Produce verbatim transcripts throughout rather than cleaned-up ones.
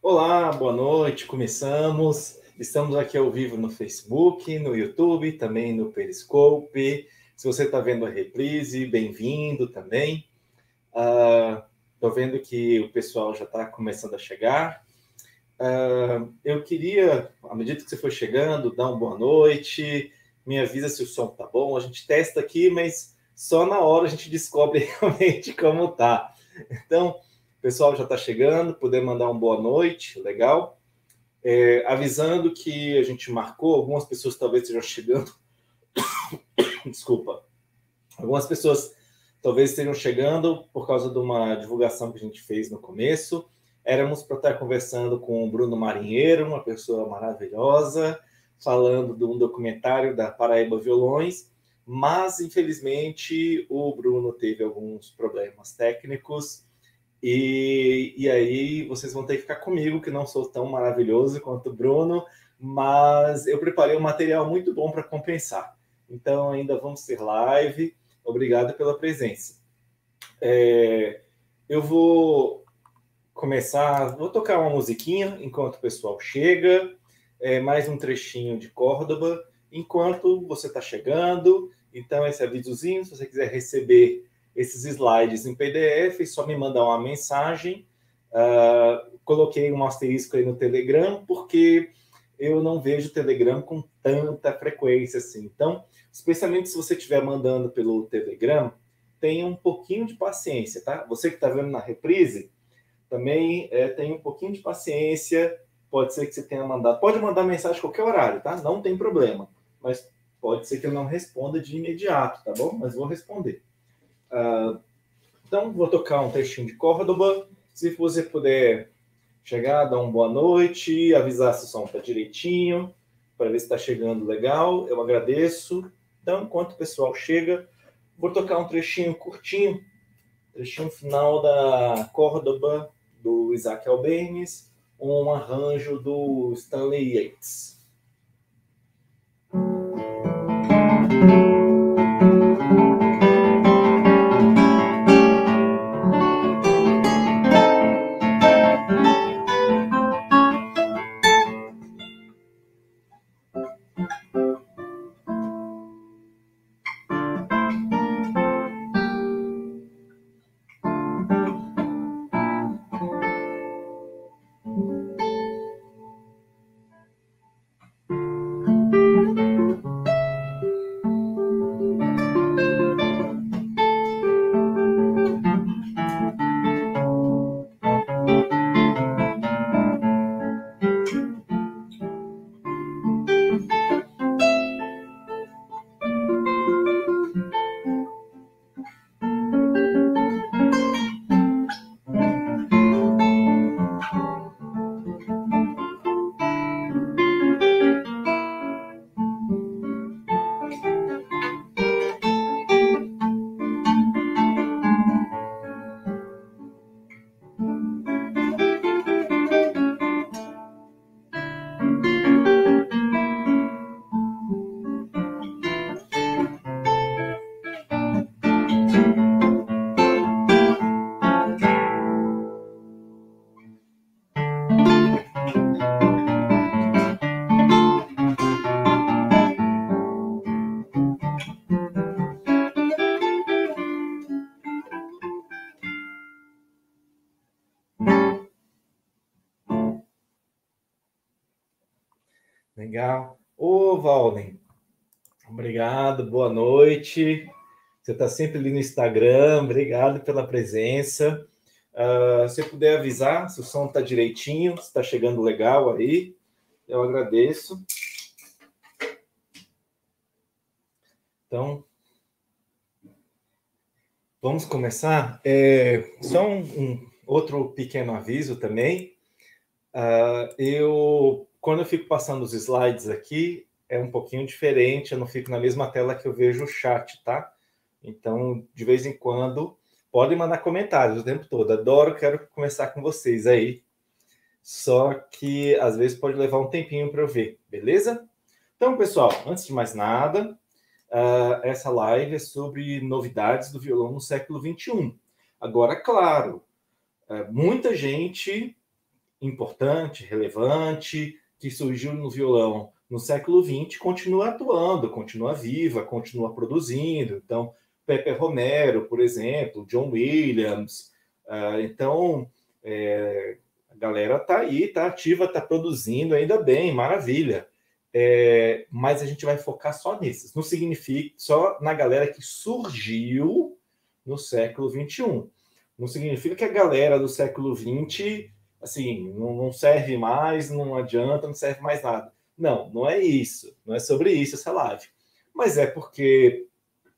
Olá, boa noite, começamos. Estamos aqui ao vivo no Facebook, no YouTube, também no Periscope. Se você está vendo a reprise, bem-vindo também. Estou uh, vendo que o pessoal já está começando a chegar. Uh, eu queria, à medida que você for chegando, dar uma boa noite, me avisa se o som está bom. A gente testa aqui, mas só na hora a gente descobre realmente como está. Então, o pessoal já está chegando, puder mandar uma boa noite, legal. É, avisando que a gente marcou, algumas pessoas talvez estejam chegando. Desculpa. Algumas pessoas talvez estejam chegando por causa de uma divulgação que a gente fez no começo. Éramos para estar conversando com o Bruno Marinheiro, uma pessoa maravilhosa, falando de um documentário da Paraíba Violões, mas, infelizmente, o Bruno teve alguns problemas técnicos. E, e aí vocês vão ter que ficar comigo, que não sou tão maravilhoso quanto o Bruno, mas eu preparei um material muito bom para compensar. Então ainda vamos ter live. Obrigado pela presença. É, eu vou começar, vou tocar uma musiquinha enquanto o pessoal chega, é, mais um trechinho de Córdoba, enquanto você está chegando. Então esse avisozinho, se você quiser receber esses slides em P D F, é só me mandar uma mensagem. Uh, coloquei um asterisco aí no Telegram, porque eu não vejo o Telegram com tanta frequência assim. Então, especialmente se você estiver mandando pelo Telegram, tenha um pouquinho de paciência, tá? Você que está vendo na reprise, também é, tenha um pouquinho de paciência. Pode ser que você tenha mandado... Pode mandar mensagem a qualquer horário, tá? Não tem problema. Mas pode ser que eu não responda de imediato, tá bom? Mas vou responder. Uh, então, vou tocar um trechinho de Córdoba. Se você puder chegar, dar uma boa noite, avisar se o som está direitinho, para ver se está chegando legal, eu agradeço. Então, enquanto o pessoal chega, vou tocar um trechinho curtinho, trechinho final da Córdoba, do Isaac Albeniz, um arranjo do Stanley Yates. Legal. Ô, Valden, obrigado, boa noite. Você está sempre ali no Instagram, obrigado pela presença. Uh, se puder avisar se o som está direitinho, se está chegando legal aí, eu agradeço. Então, vamos começar. É, só um, um outro pequeno aviso também. Uh, eu, quando eu fico passando os slides aqui, é um pouquinho diferente, eu não fico na mesma tela que eu vejo o chat, tá? Então, de vez em quando, podem mandar comentários o tempo todo. Adoro, quero conversar com vocês aí. Só que, às vezes, pode levar um tempinho para eu ver, beleza? Então, pessoal, antes de mais nada, uh, essa live é sobre novidades do violão no século vinte e um. Agora, claro, uh, muita gente importante, relevante, que surgiu no violão no século vinte, continua atuando, continua viva, continua produzindo. Então, Pepe Romero, por exemplo, John Williams. Uh, então, é, a galera está aí, está ativa, está produzindo, ainda bem, maravilha. É, mas a gente vai focar só nesses. Não significa só na galera que surgiu no século vinte e um. Não significa que a galera do século vinte, assim, não, não serve mais, não adianta, não serve mais nada. Não, não é isso. Não é sobre isso essa live. Mas é porque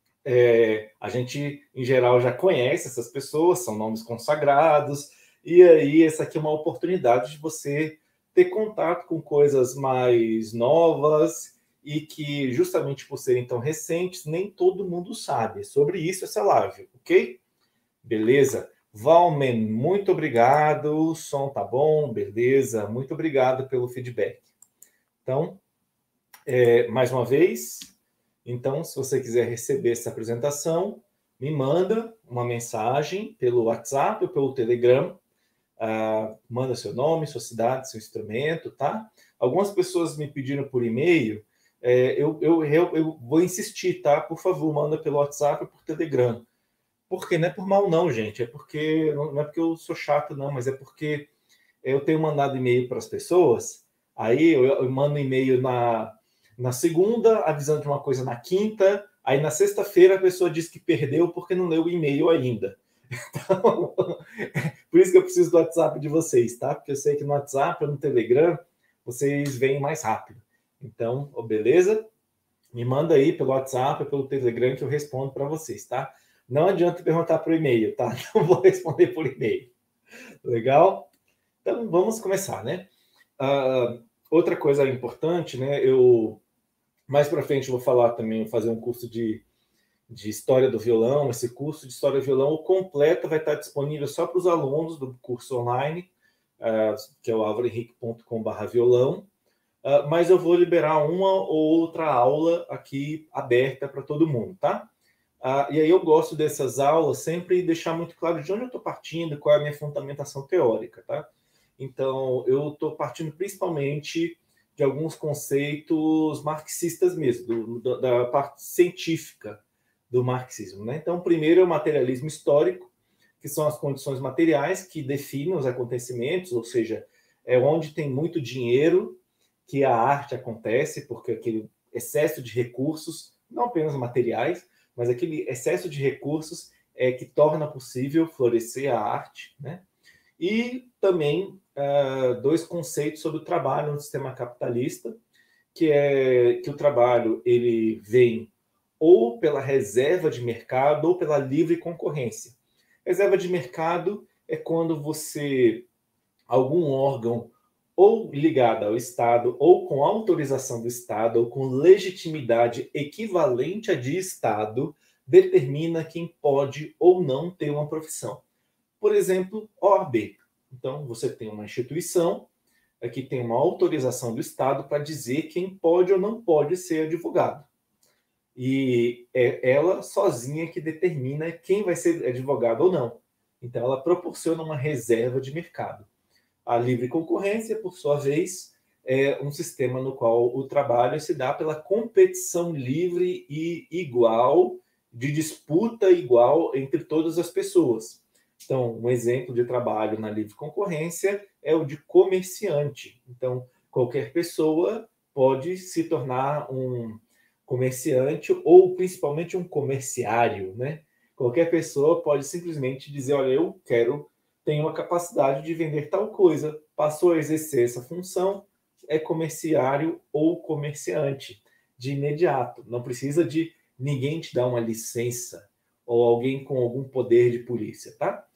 é, a gente, em geral, já conhece essas pessoas, são nomes consagrados, e aí essa aqui é uma oportunidade de você ter contato com coisas mais novas e que, justamente por serem tão recentes, nem todo mundo sabe. Sobre isso essa live, ok? Beleza? Valmen, muito obrigado. O som tá bom? Beleza. Muito obrigado pelo feedback. Então, é, mais uma vez, então, se você quiser receber essa apresentação, me manda uma mensagem pelo WhatsApp ou pelo Telegram. Uh, manda seu nome, sua cidade, seu instrumento, tá? Algumas pessoas me pediram por e-mail, é, eu, eu, eu, eu vou insistir, tá? Por favor, manda pelo WhatsApp ou por Telegram. Porque não é por mal não, gente, é porque, não é porque eu sou chato não, mas é porque eu tenho mandado e-mail para as pessoas, aí eu, eu mando e-mail na, na segunda, avisando de uma coisa na quinta, aí na sexta-feira a pessoa diz que perdeu porque não leu o e-mail ainda. Então, por isso que eu preciso do WhatsApp de vocês, tá? Porque eu sei que no WhatsApp ou no Telegram vocês vêm mais rápido. Então, oh, beleza? Me manda aí pelo WhatsApp ou pelo Telegram que eu respondo para vocês, tá? Não adianta perguntar por e-mail, tá? Não vou responder por e-mail. Legal? Então, vamos começar, né? Uh, outra coisa importante, né? Eu, mais para frente, vou falar também, vou fazer um curso de de História do Violão. Esse curso de História do Violão, o completo, vai estar disponível só para os alunos do curso online, uh, que é o alvaro henrique ponto com barra violão, uh, mas eu vou liberar uma ou outra aula aqui aberta para todo mundo, tá? Uh, e aí eu gosto dessas aulas sempre deixar muito claro de onde eu estou partindo, qual é a minha fundamentação teórica, tá? Então, eu estou partindo principalmente de alguns conceitos marxistas mesmo, do, da parte científica do marxismo, né? Então, primeiro é o materialismo histórico, que são as condições materiais que definem os acontecimentos, ou seja, é onde tem muito dinheiro que a arte acontece, porque aquele excesso de recursos, não apenas materiais, mas aquele excesso de recursos é que torna possível florescer a arte, né? E também uh, dois conceitos sobre o trabalho no sistema capitalista, que é que o trabalho ele vem ou pela reserva de mercado ou pela livre concorrência. Reserva de mercado é quando você, algum órgão ou ligado ao Estado, ou com autorização do Estado, ou com legitimidade equivalente a de Estado, determina quem pode ou não ter uma profissão. Por exemplo, O A B. Então, você tem uma instituição que tem uma autorização do Estado para dizer quem pode ou não pode ser advogado. E é ela sozinha que determina quem vai ser advogado ou não. Então, ela proporciona uma reserva de mercado. A livre concorrência, por sua vez, é um sistema no qual o trabalho se dá pela competição livre e igual, de disputa igual entre todas as pessoas. Então, um exemplo de trabalho na livre concorrência é o de comerciante. Então, qualquer pessoa pode se tornar um comerciante ou principalmente um comerciário, né? Qualquer pessoa pode simplesmente dizer, olha, eu quero, tenho a capacidade de vender tal coisa, passou a exercer essa função, é comerciário ou comerciante de imediato. Não precisa de ninguém te dar uma licença ou alguém com algum poder de polícia, tá?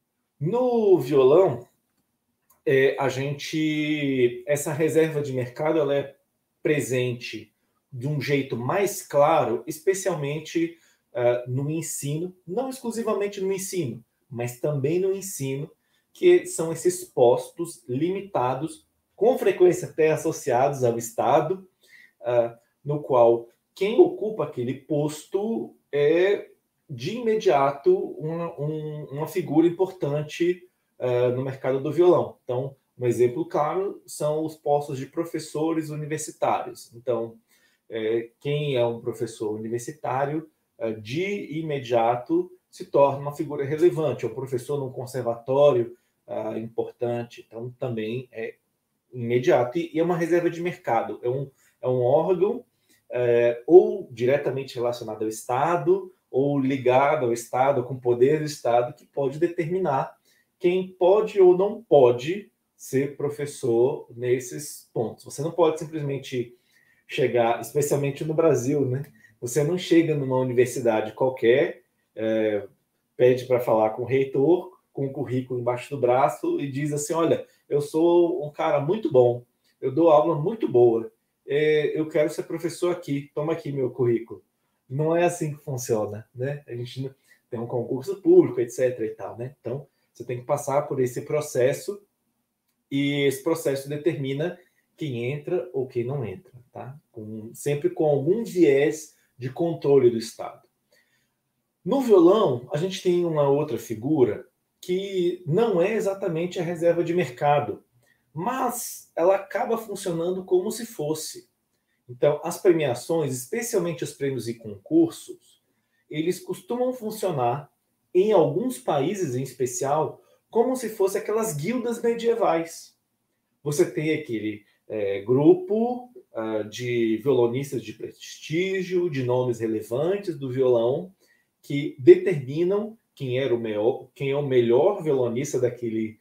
No violão, é, a gente, essa reserva de mercado, ela é presente de um jeito mais claro, especialmente uh, no ensino, não exclusivamente no ensino, mas também no ensino, que são esses postos limitados, com frequência até associados ao Estado, uh, no qual quem ocupa aquele posto é, de imediato, uma, um, uma figura importante uh, no mercado do violão. Então, Um exemplo claro são os postos de professores universitários. Então, é, quem é um professor universitário, é, de imediato se torna uma figura relevante. É um professor num conservatório é, importante, então também é imediato. E, e é uma reserva de mercado. É um, é um órgão é, ou diretamente relacionado ao Estado, ou ligado ao Estado, com poder do Estado, que pode determinar quem pode ou não pode ser professor nesses pontos. Você não pode simplesmente chegar, especialmente no Brasil, né? Você não chega numa universidade qualquer, é, pede para falar com o reitor, com o currículo embaixo do braço e diz assim, olha, eu sou um cara muito bom, eu dou aula muito boa, é, eu quero ser professor aqui, toma aqui meu currículo. Não é assim que funciona, né? A gente tem um concurso público, etc e tal, né? Então, você tem que passar por esse processo e esse processo determina quem entra ou quem não entra, tá? Com, sempre com algum viés de controle do Estado. No violão, a gente tem uma outra figura que não é exatamente a reserva de mercado, mas ela acaba funcionando como se fosse. Então, as premiações, especialmente os prêmios e concursos, eles costumam funcionar, em alguns países em especial, como se fossem aquelas guildas medievais. Você tem aquele é, grupo uh, de violonistas de prestígio, de nomes relevantes do violão, que determinam quem, era o melhor, quem é o melhor violonista daquele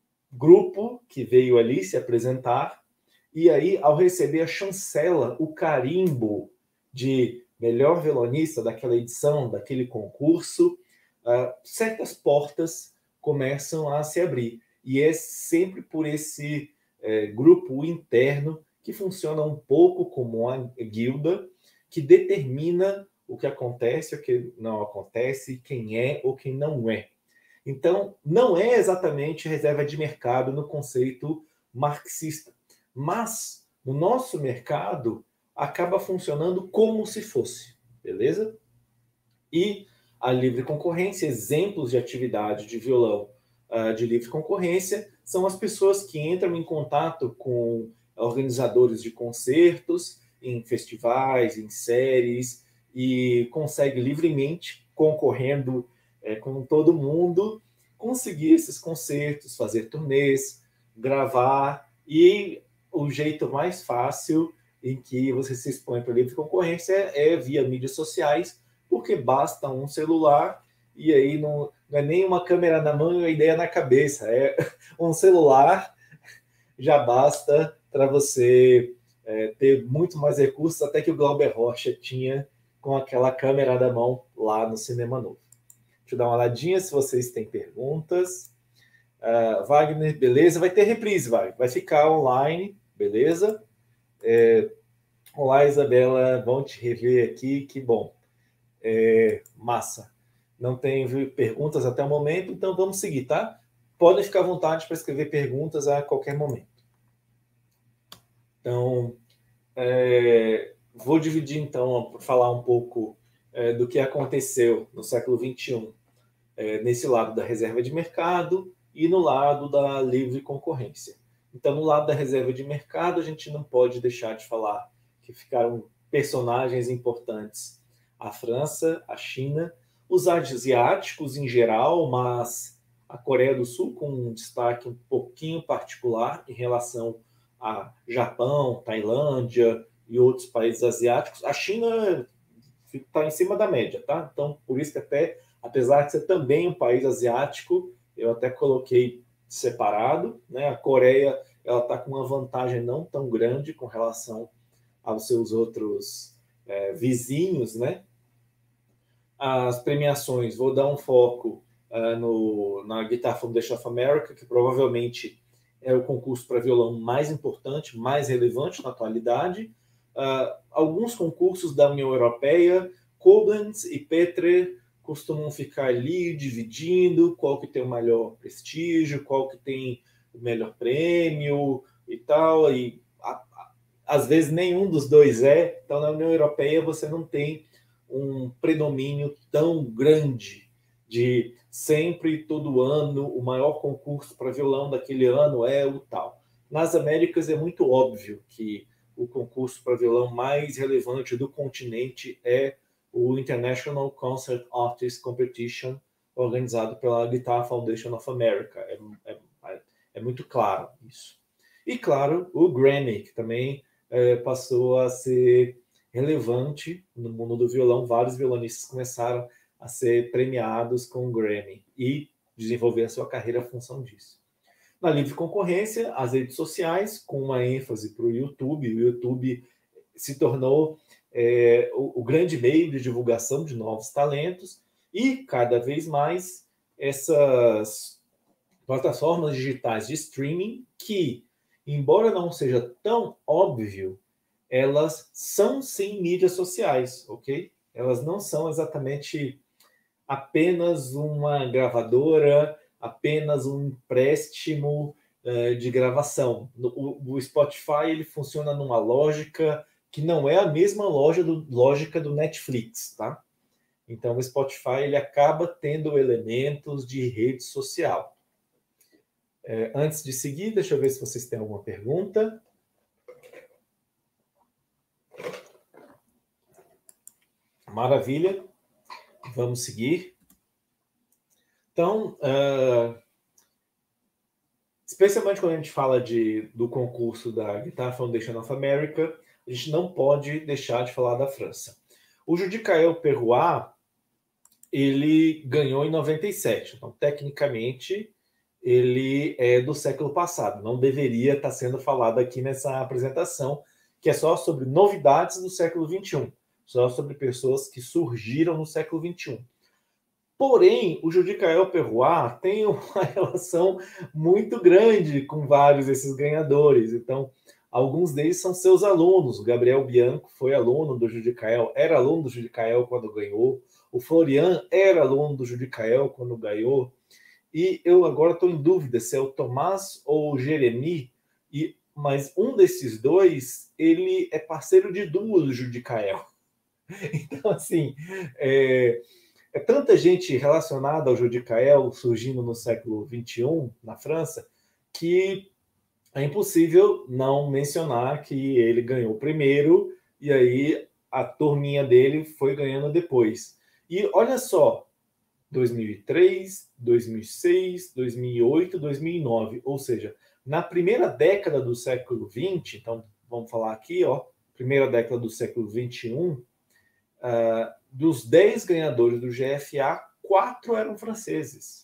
grupo que veio ali se apresentar. E aí, ao receber a chancela, o carimbo de melhor violonista daquela edição, daquele concurso, uh, certas portas começam a se abrir. E é sempre por esse é, grupo interno que funciona um pouco como uma guilda, que determina o que acontece, o que não acontece, quem é ou quem não é. Então, não é exatamente reserva de mercado no conceito marxista, mas no nosso mercado acaba funcionando como se fosse, beleza? E a livre concorrência, exemplos de atividade de violão uh, de livre concorrência, são as pessoas que entram em contato com organizadores de concertos, em festivais, em séries, e conseguem livremente, concorrendo é, com todo mundo, conseguir esses concertos, fazer turnês, gravar, e o jeito mais fácil em que você se expõe para a livre concorrência é via mídias sociais, porque basta um celular e aí não, não é nem uma câmera na mão e uma ideia na cabeça, é um celular já basta para você é, ter muito mais recursos, até que o Glauber Rocha tinha com aquela câmera na mão lá no Cinema Novo. Deixa eu dar uma olhadinha se vocês têm perguntas. Uh, Wagner, beleza? Vai ter reprise, vai, vai ficar online, beleza? É, olá, Isabela, vão te rever aqui, que bom. É, massa. Não tem perguntas até o momento, então vamos seguir, tá? Podem ficar à vontade para escrever perguntas a qualquer momento. Então, é, vou dividir, então, para falar um pouco é, do que aconteceu no século vinte e um, é, nesse lado da reserva de mercado e no lado da livre concorrência. Então, no lado da reserva de mercado, a gente não pode deixar de falar que ficaram personagens importantes: a França, a China, os asiáticos em geral, mas a Coreia do Sul com um destaque um pouquinho particular em relação a Japão, Tailândia e outros países asiáticos. A China está em cima da média, tá? Então, por isso que até, apesar de ser também um país asiático, eu até coloquei separado, né? A Coreia, ela está com uma vantagem não tão grande com relação aos seus outros é, vizinhos, né? As premiações, vou dar um foco uh, no, na Guitar Foundation of America, que provavelmente é o concurso para violão mais importante, mais relevante na atualidade. Uh, alguns concursos da União Europeia, Koblenz e Petre, costumam ficar ali dividindo qual que tem o maior prestígio, qual que tem o melhor prêmio e tal, e a, a, às vezes nenhum dos dois é. Então, na União Europeia você não tem um predomínio tão grande de sempre, todo ano, o maior concurso para violão daquele ano é o tal. nas Américas é muito óbvio que o concurso para violão mais relevante do continente é o International Concert Artist Competition, organizado pela Guitar Foundation of America. É, é, é muito claro isso. E, claro, o Grammy, que também é, passou a ser relevante no mundo do violão. Vários violonistas começaram a ser premiados com o Grammy e desenvolver a sua carreira em função disso. Na livre concorrência, as redes sociais, com uma ênfase para o YouTube. O YouTube se tornou é, o, o grande meio de divulgação de novos talentos e, cada vez mais, essas plataformas digitais de streaming que, embora não seja tão óbvio, elas são sim mídias sociais, ok? Elas não são exatamente apenas uma gravadora, apenas um empréstimo uh, de gravação. O, o Spotify ele funciona numa lógica que não é a mesma loja do, lógica do Netflix, tá? Então o Spotify ele acaba tendo elementos de rede social. É, antes de seguir, deixa eu ver se vocês têm alguma pergunta. Maravilha. Vamos seguir. Então, uh, especialmente quando a gente fala de, do concurso da Guitar Foundation of America, a gente não pode deixar de falar da França. O Judicaël Perrois, ele ganhou em noventa e sete. Então, tecnicamente, ele é do século passado. Não deveria estar sendo falado aqui nessa apresentação, que é só sobre novidades do século vinte e um. Só sobre pessoas que surgiram no século vinte e um. Porém, o Judicaël Perrois tem uma relação muito grande com vários desses ganhadores. Então, alguns deles são seus alunos. O Gabriel Bianco foi aluno do Judicaël, era aluno do Judicaël quando ganhou. O Florian era aluno do Judicaël quando ganhou. E eu agora estou em dúvida se é o Tomás ou o Jeremy, e, mas um desses dois, ele é parceiro de duo do Judicaël. Então, assim, é, é tanta gente relacionada ao Judicaël surgindo no século vinte e um, na França, que é impossível não mencionar que ele ganhou primeiro e aí a turminha dele foi ganhando depois. E olha só, dois mil e três, dois mil e seis, dois mil e oito, dois mil e nove, ou seja, na primeira década do século vinte, então vamos falar aqui, ó, primeira década do século vinte e um, uh, dos dez ganhadores do G F A, quatro eram franceses.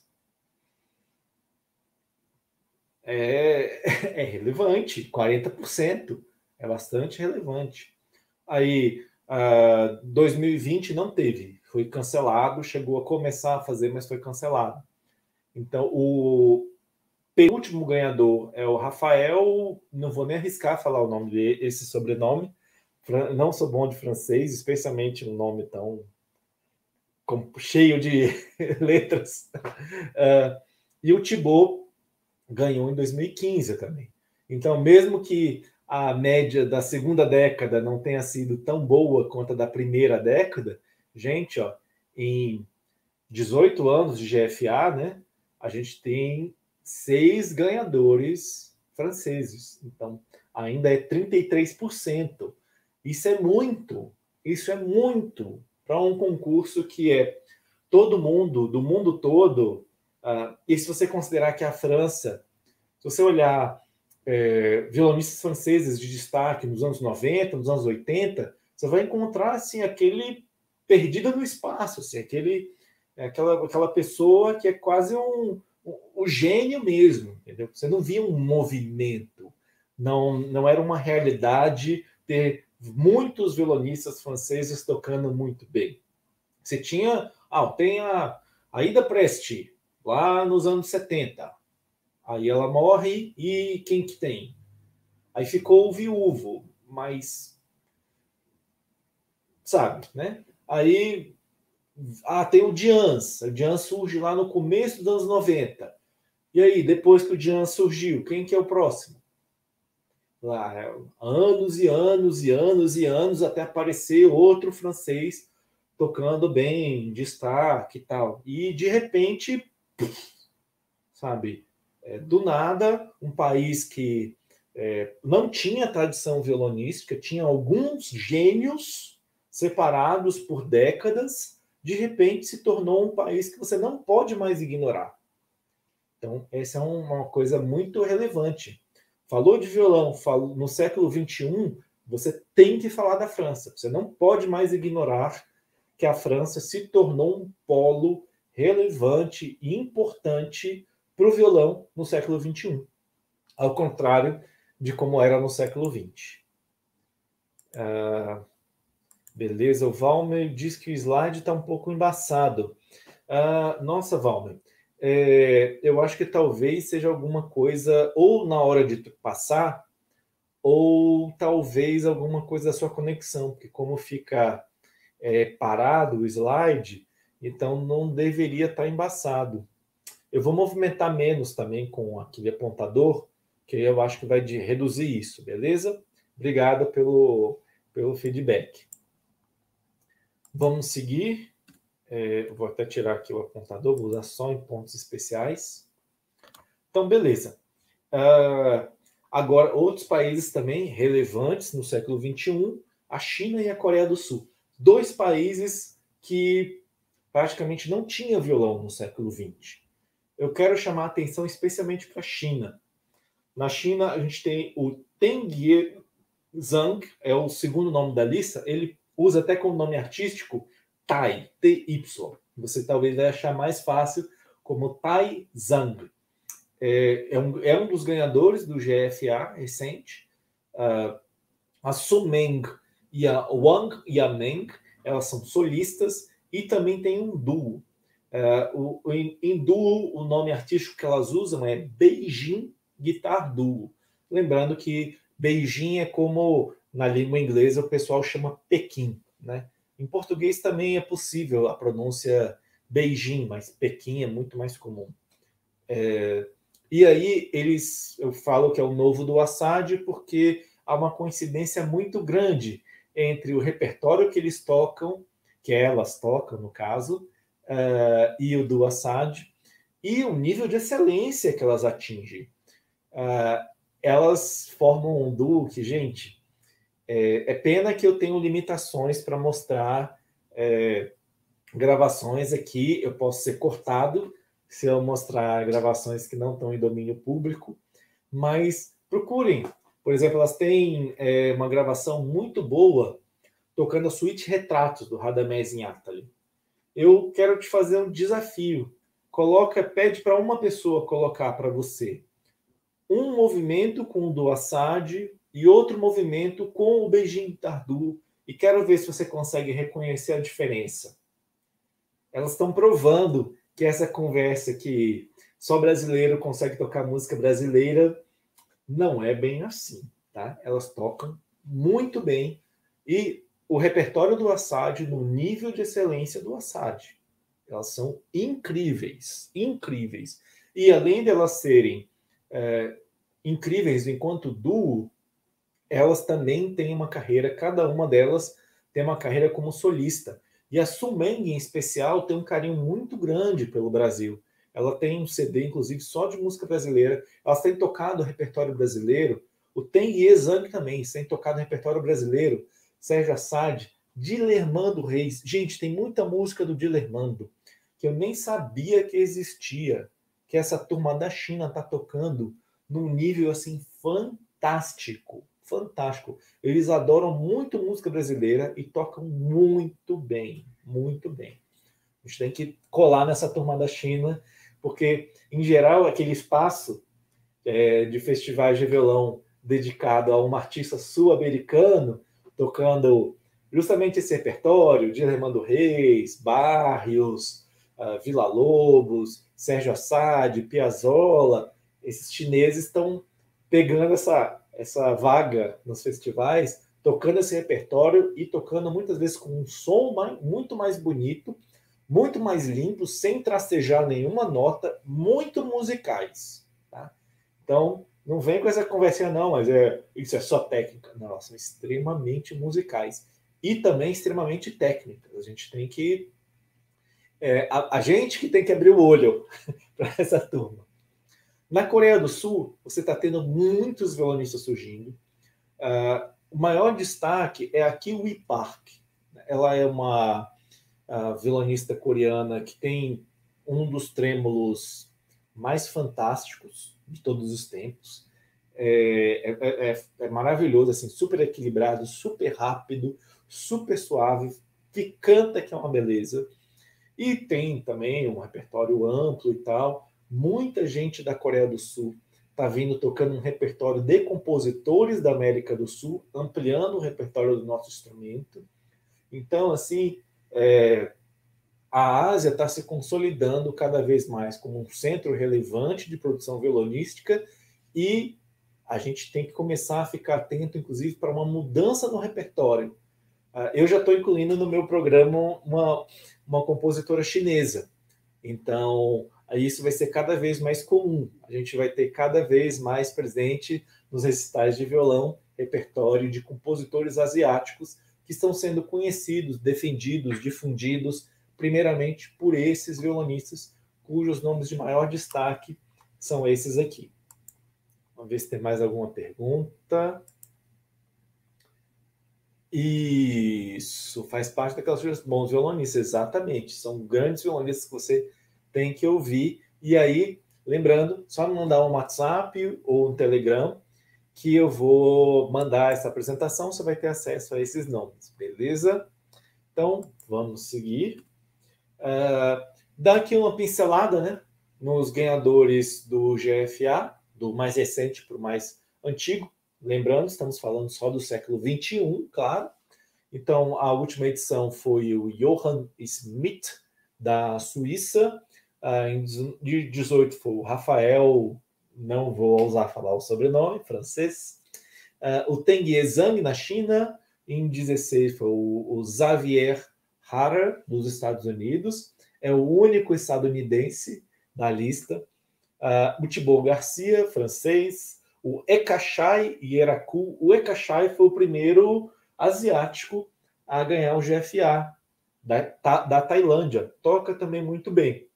É, é relevante, quarenta por cento, é bastante relevante. Aí, uh, dois mil e vinte não teve, foi cancelado, chegou a começar a fazer, mas foi cancelado. Então, o penúltimo ganhador é o Rafael, não vou nem arriscar falar o nome dele, esse sobrenome, não sou bom de francês, especialmente um nome tão cheio de letras. Uh, e o Thibaut ganhou em dois mil e quinze também. Então, mesmo que a média da segunda década não tenha sido tão boa quanto a da primeira década, gente, ó, em dezoito anos de G F A, né, a gente tem seis ganhadores franceses. Então, ainda é trinta e três por cento. Isso é muito. Isso é muito para um concurso que é todo mundo, do mundo todo. Uh, e se você considerar que a França, se você olhar é, violonistas franceses de destaque nos anos noventa, nos anos oitenta, você vai encontrar assim, aquele perdido no espaço, assim, aquele, aquela, aquela pessoa que é quase um, um, um gênio mesmo, entendeu? Você não via um movimento, não, não era uma realidade ter muitos violonistas franceses tocando muito bem. Você tinha, ah, tem a, a Ida Presti, lá nos anos setenta. Aí ela morre e quem que tem? Aí ficou o viúvo, mas sabe, né? Aí ah, tem o Dians. O Dians surge lá no começo dos anos noventa. E aí, depois que o Dians surgiu, quem que é o próximo? Lá, anos e anos e anos e anos até aparecer outro francês tocando bem, destaque e tal. E de repente, sabe, é, do nada, um país que é, não tinha tradição violonística, tinha alguns gênios separados por décadas, de repente se tornou um país que você não pode mais ignorar. Então, essa é uma coisa muito relevante. Falou de violão, falou, no século vinte e um, você tem que falar da França. Você não pode mais ignorar que a França se tornou um polo relevante e importante para o violão no século vinte e um, ao contrário de como era no século vinte. Ah, beleza, o Valmer diz que o slide está um pouco embaçado. Ah, nossa, Valmer, é, eu acho que talvez seja alguma coisa, ou na hora de passar, ou talvez alguma coisa da sua conexão, porque como fica é, parado o slide, então não deveria estar embaçado. Eu vou movimentar menos também com aquele apontador, que eu acho que vai de reduzir isso, beleza? Obrigado pelo, pelo feedback. Vamos seguir. É, vou até tirar aqui o apontador, vou usar só em pontos especiais. Então, beleza. Uh, agora, outros países também relevantes no século vinte e um, a China e a Coreia do Sul. Dois países que praticamente não tinham violão no século vinte. Eu quero chamar a atenção especialmente para a China. Na China, a gente tem o Teng Zhang, é o segundo nome da lista, ele usa até como nome artístico Tai, T Y. Você talvez vai achar mais fácil como Tai Zhang. É, é, um, é um dos ganhadores do G F A recente. Uh, a Su Meng e a Wang Yameng, elas são solistas e também tem um duo. Uh, o, em, em duo, o nome artístico que elas usam é Beijing Guitar Duo. Lembrando que Beijing é como na língua inglesa o pessoal chama Pequim, né? Em português também é possível a pronúncia Beijing, mas Pequim é muito mais comum. É, e aí eles, eu falo que é o novo do Assad porque há uma coincidência muito grande entre o repertório que eles tocam, que elas tocam no caso, uh, e o do Assad, e o nível de excelência que elas atingem. Uh, elas formam um duo que, gente, é, é pena que eu tenho limitações para mostrar é, gravações aqui, eu posso ser cortado se eu mostrar gravações que não estão em domínio público, mas procurem. Por exemplo, elas têm é, uma gravação muito boa tocando a suíte Retratos, do Radamés Inátali. Eu quero te fazer um desafio. Coloca, pede para uma pessoa colocar para você um movimento com o do Assad e outro movimento com o Beijing Guitar Duo, e quero ver se você consegue reconhecer a diferença. Elas estão provando que essa conversa que só brasileiro consegue tocar música brasileira não é bem assim, tá? Elas tocam muito bem e o repertório do Assad no nível de excelência do Assad. Elas são incríveis, incríveis. E além de elas serem é, incríveis enquanto duo, elas também têm uma carreira, cada uma delas tem uma carreira como solista. E a Su Meng, em especial, tem um carinho muito grande pelo Brasil. Ela tem um C D, inclusive, só de música brasileira. Elas têm tocado o repertório brasileiro. O Teng Zhang também tem tocado o repertório brasileiro. Sérgio Assad, Dilermando Reis. Gente, tem muita música do Dilermando que eu nem sabia que existia, que essa turma da China está tocando num nível assim fantástico. Fantástico. Eles adoram muito música brasileira e tocam muito bem, muito bem. A gente tem que colar nessa turma da China, porque, em geral, aquele espaço é, de festivais de violão dedicado a um artista sul-americano, tocando justamente esse repertório, Dilermando Reis, Barrios, uh, Villa-Lobos, Sérgio Assad, Piazzolla, esses chineses estão pegando essa, essa vaga nos festivais, tocando esse repertório e tocando muitas vezes com um som mais, muito mais bonito, muito mais limpo, sem trastejar nenhuma nota, muito musicais. Tá? Então, não vem com essa conversinha não, mas é, isso é só técnica. Não, elas são extremamente musicais e também extremamente técnicas. A gente tem que... É, a, a gente que tem que abrir o olho para essa turma. Na Coreia do Sul, você está tendo muitos violonistas surgindo. Uh, o maior destaque é a Kiwi Park. Ela é uma uh, violonista coreana que tem um dos trêmulos mais fantásticos de todos os tempos. É, é, é, é maravilhoso, assim, super equilibrado, super rápido, super suave, que canta que é uma beleza. E tem também um repertório amplo e tal. Muita gente da Coreia do Sul está vindo tocando um repertório de compositores da América do Sul, ampliando o repertório do nosso instrumento. Então, assim, é, a Ásia está se consolidando cada vez mais como um centro relevante de produção violonística e a gente tem que começar a ficar atento, inclusive, para uma mudança no repertório. Eu já estou incluindo no meu programa uma, uma compositora chinesa. Então, isso vai ser cada vez mais comum. A gente vai ter cada vez mais presente nos recitais de violão repertório de compositores asiáticos que estão sendo conhecidos, defendidos, difundidos, primeiramente por esses violonistas, cujos nomes de maior destaque são esses aqui. Vamos ver se tem mais alguma pergunta. Isso, faz parte daquelas bons violonistas, exatamente. São grandes violonistas que você tem que ouvir. E aí, lembrando, só me mandar um WhatsApp ou um Telegram que eu vou mandar essa apresentação, você vai ter acesso a esses nomes, beleza? Então, vamos seguir. Uh, dá aqui uma pincelada, né, nos ganhadores do G F A, do mais recente para o mais antigo. Lembrando, estamos falando só do século vinte e um, claro. Então, a última edição foi o Johann Schmidt, da Suíça. Uh, em dezoito foi o Rafael, não vou ousar falar o sobrenome, francês. Uh, o Teng Yezhang, na China. Em dezesseis foi o, o Xavier Harrer, dos Estados Unidos. É o único estadunidense da lista. Uh, o Thibaut Garcia, francês. O Ekachai Yeraku. O Ekachai foi o primeiro asiático a ganhar o G F A da, da Tailândia. Toca também muito bem.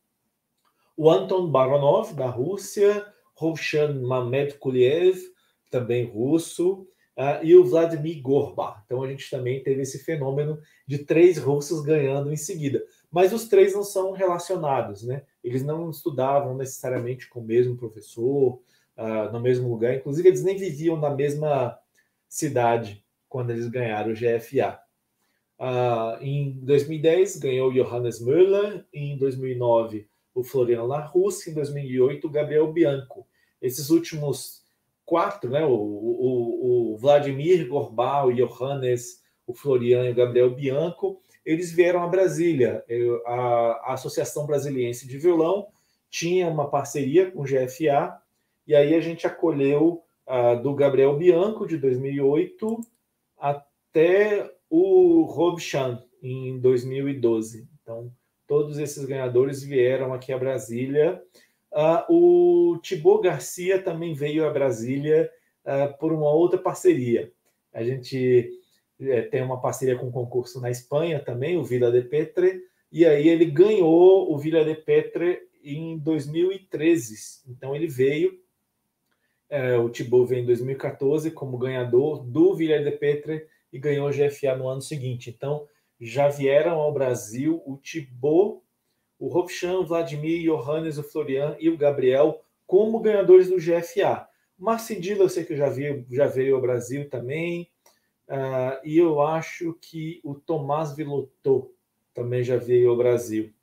O Anton Baronov, da Rússia. Roshan Mamed Kuliev, também russo. Uh, e o Vladimir Gorba. Então a gente também teve esse fenômeno de três russos ganhando em seguida. Mas os três não são relacionados, né? Eles não estudavam necessariamente com o mesmo professor, uh, no mesmo lugar. Inclusive, eles nem viviam na mesma cidade quando eles ganharam o G F A. Uh, em dois mil e dez, ganhou o Johannes Müller. Em dois mil e nove, o Florian Larousse. Em dois mil e oito, o Gabriel Bianco. Esses últimos quatro, né? O, o, o Vladimir Gorba, o Johannes, o Florian e o Gabriel Bianco, eles vieram a Brasília. A, a Associação Brasiliense de Violão tinha uma parceria com o G F A, e aí a gente acolheu uh, do Gabriel Bianco, de dois mil e oito, até o Rob Chan, em dois mil e doze. Então, todos esses ganhadores vieram aqui a Brasília. Uh, o Thibaut Garcia também veio a Brasília uh, por uma outra parceria. A gente é, tem uma parceria com um concurso na Espanha também, o Vila de Petre, e aí ele ganhou o Vila de Petre em dois mil e treze. Então ele veio, é, o Thibaut veio em dois mil e quatorze como ganhador do Vila de Petre e ganhou o G F A no ano seguinte. Então já vieram ao Brasil o Thibaut, o Roshan, o Vladimir, o Johannes, o Florian e o Gabriel como ganhadores do G F A. Marcin Dilla, eu sei que já veio, já veio ao Brasil também. Uh, e eu acho que o Tomás Vilotto também já veio ao Brasil.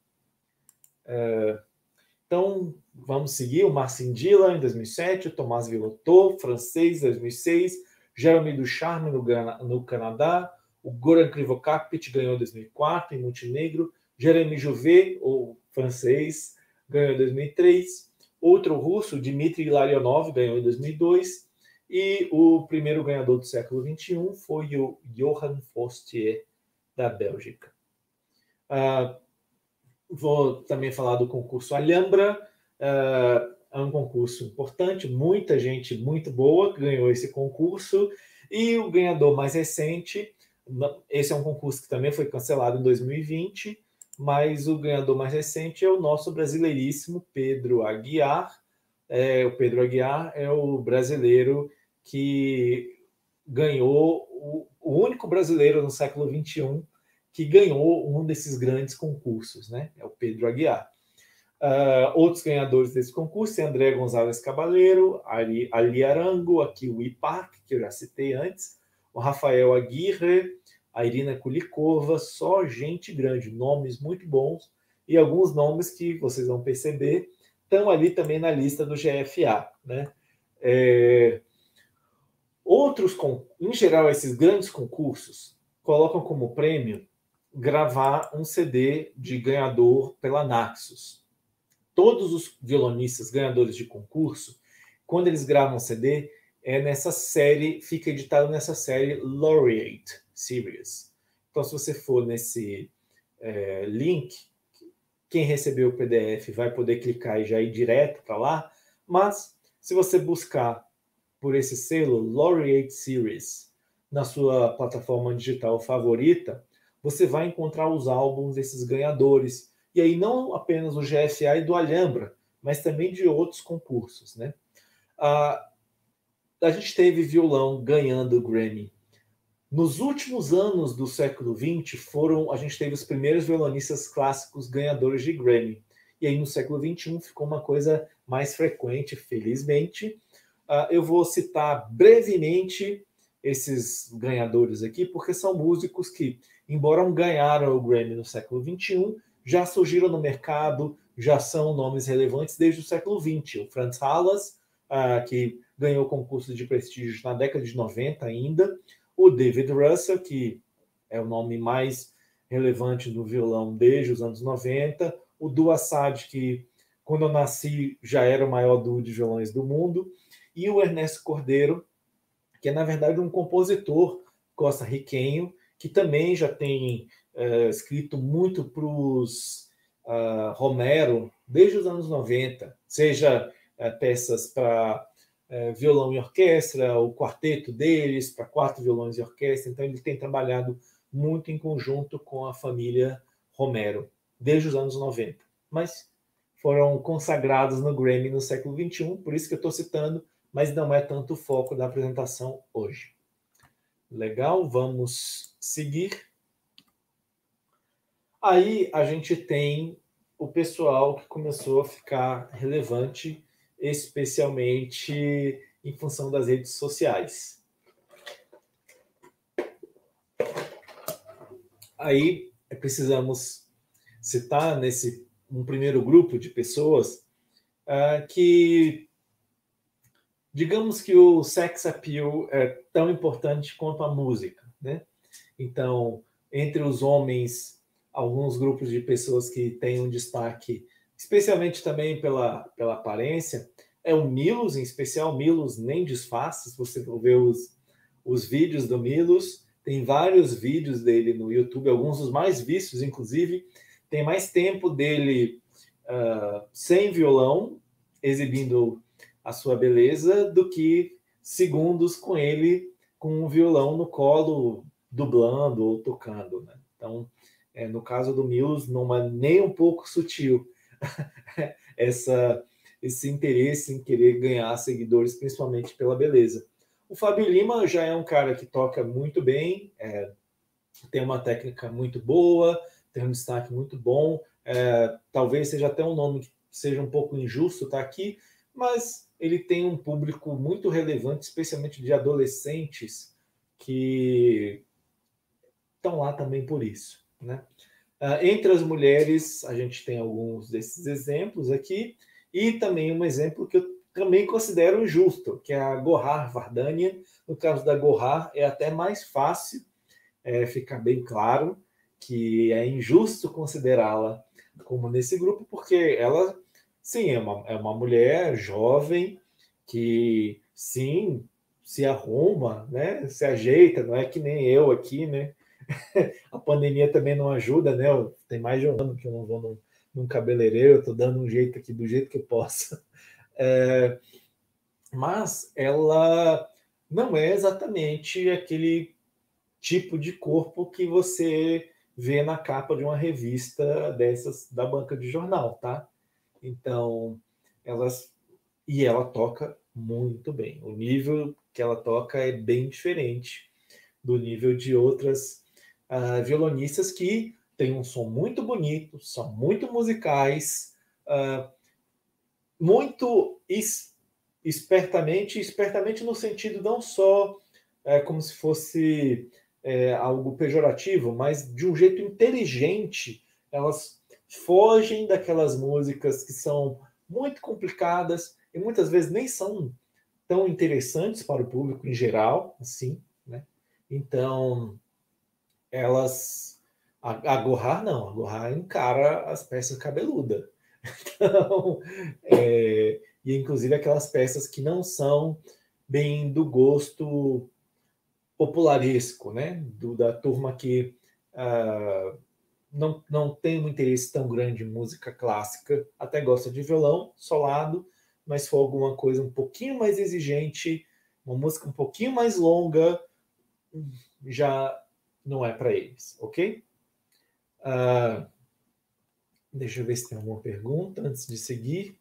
Uh, então, vamos seguir. O Marcin Dilla, em dois mil e sete. O Tomás Vilotto, francês, dois mil e seis. Jeremy Ducharme, no, no Canadá. O Goran Krivokapit ganhou em dois mil e quatro, em Montenegro. Jeremy Jouvet, o francês, ganhou em dois mil e três. Outro russo, Dmitry Larionov, ganhou em dois mil e dois. E o primeiro ganhador do século vinte e um foi o Johan Forstier, da Bélgica. Uh, vou também falar do concurso Alhambra. Uh, é um concurso importante, muita gente muito boa ganhou esse concurso. E o ganhador mais recente, esse é um concurso que também foi cancelado em dois mil e vinte, mas o ganhador mais recente é o nosso brasileiríssimo Pedro Aguiar, é, o Pedro Aguiar é o brasileiro que ganhou, o, o único brasileiro no século vinte e um que ganhou um desses grandes concursos, né? É o Pedro Aguiar. Uh, outros ganhadores desse concurso são André Gonzalez Cabaleiro, Ali, Ali Arango, aqui o Ipark, que eu já citei antes, o Rafael Aguirre, a Irina Kulikova, só gente grande, nomes muito bons, e alguns nomes que vocês vão perceber estão ali também na lista do G F A, né? É... Outros, em geral, esses grandes concursos colocam como prêmio gravar um C D de ganhador pela Naxos. Todos os violonistas ganhadores de concurso, quando eles gravam C D, é nessa série, fica editado nessa série Laureate Series. Então, se você for nesse é, link, quem recebeu o P D F vai poder clicar e já ir direto para lá, mas se você buscar por esse selo Laureate Series na sua plataforma digital favorita, você vai encontrar os álbuns desses ganhadores. E aí não apenas do G F A e do Alhambra, mas também de outros concursos, né? Ah, a gente teve violão ganhando o Grammy. Nos últimos anos do século vinte, foram, a gente teve os primeiros violonistas clássicos ganhadores de Grammy. E aí no século vinte e um ficou uma coisa mais frequente, felizmente. Uh, eu vou citar brevemente esses ganhadores aqui, porque são músicos que, embora ganharam o Grammy no século vinte e um, já surgiram no mercado, já são nomes relevantes desde o século vinte. O Franz Hallas, uh, que ganhou concurso de prestígio na década de noventa ainda. O David Russell, que é o nome mais relevante do violão desde os anos noventa. O Du Assad, que quando eu nasci já era o maior duo de violões do mundo. E o Ernesto Cordeiro, que é, na verdade, um compositor costarriquenho, que também já tem uh, escrito muito para os uh, Romero desde os anos noventa, seja uh, peças para uh, violão e orquestra, o quarteto deles, para quatro violões e orquestra. Então, ele tem trabalhado muito em conjunto com a família Romero, desde os anos noventa. Mas foram consagrados no Grammy no século vinte e um, por isso que eu estou citando, mas não é tanto o foco da apresentação hoje. Legal, vamos seguir. Aí a gente tem o pessoal que começou a ficar relevante, especialmente em função das redes sociais. Aí precisamos citar nesse um primeiro grupo de pessoas uh, que digamos que o sex appeal é tão importante quanto a música, né? Então, entre os homens, alguns grupos de pessoas que têm um destaque, especialmente também pela, pela aparência, é o Milos, em especial. Milos nem disfarça. Se você for ver os, os vídeos do Milos, tem vários vídeos dele no YouTube, alguns dos mais vistos, inclusive. Tem mais tempo dele uh, sem violão, exibindo a sua beleza, do que segundos com ele com um violão no colo, dublando ou tocando, né? Então, é, no caso do Mills, não é nem um pouco sutil essa, esse interesse em querer ganhar seguidores, principalmente pela beleza. O Fábio Lima já é um cara que toca muito bem, é, tem uma técnica muito boa, tem um destaque muito bom, é, talvez seja até um nome que seja um pouco injusto estar aqui, mas ele tem um público muito relevante, especialmente de adolescentes que estão lá também por isso, né? Uh, entre as mulheres, a gente tem alguns desses exemplos aqui, e também um exemplo que eu também considero injusto, que é a Gohar Vardania. No caso da Gohar, é até mais fácil é, ficar bem claro que é injusto considerá-la como nesse grupo, porque ela, sim, é uma, é uma mulher jovem que, sim, se arruma, né? Se ajeita, não é que nem eu aqui, né? A pandemia também não ajuda, né? Tem mais de um ano que eu não vou num, num cabeleireiro, eu tô dando um jeito aqui do jeito que eu posso. É, mas ela não é exatamente aquele tipo de corpo que você vê na capa de uma revista dessas da banca de jornal, tá? Então, elas e ela toca muito bem. O nível que ela toca é bem diferente do nível de outras uh, violonistas que têm um som muito bonito, são muito musicais, uh, muito es espertamente, espertamente no sentido não só é, como se fosse é, algo pejorativo, mas de um jeito inteligente. Elas fogem daquelas músicas que são muito complicadas e muitas vezes nem são tão interessantes para o público em geral, assim, né? Então, elas... A, a Gohar não, a Gohar encara as peças cabeludas. Então, é, e inclusive aquelas peças que não são bem do gosto popularesco, né? Do, da turma que uh, não, não tem um interesse tão grande em música clássica, até gosta de violão solado, mas se for alguma coisa um pouquinho mais exigente, uma música um pouquinho mais longa, já não é para eles, ok? Uh, deixa eu ver se tem alguma pergunta antes de seguir.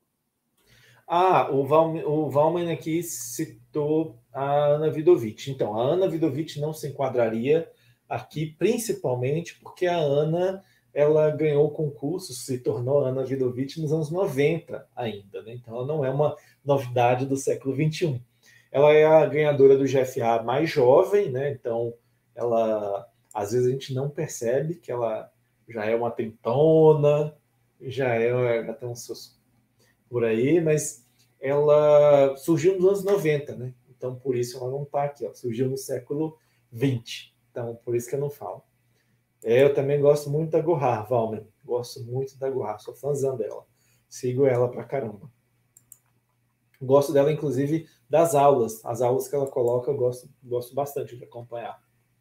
Ah, o, Val, o Valman aqui citou a Ana Vidovich. Então, a Ana Vidovich não se enquadraria aqui, principalmente porque a Ana ela ganhou o concurso, se tornou Ana Vidovich nos anos noventa ainda, né? Então, ela não é uma novidade do século vinte e um. Ela é a ganhadora do G F A mais jovem, né? Então, ela, às vezes a gente não percebe que ela já é uma trintona, já é, já tem uns seus por aí, mas ela surgiu nos anos noventa, né? Então, por isso ela não está aqui, ó. Surgiu no século vinte. Então, por isso que eu não falo. É, eu também gosto muito da Gohar, Valmen. Gosto muito da Gohar, sou fãzão dela. Sigo ela pra caramba. Gosto dela, inclusive, das aulas. As aulas que ela coloca, eu gosto, gosto bastante de acompanhar.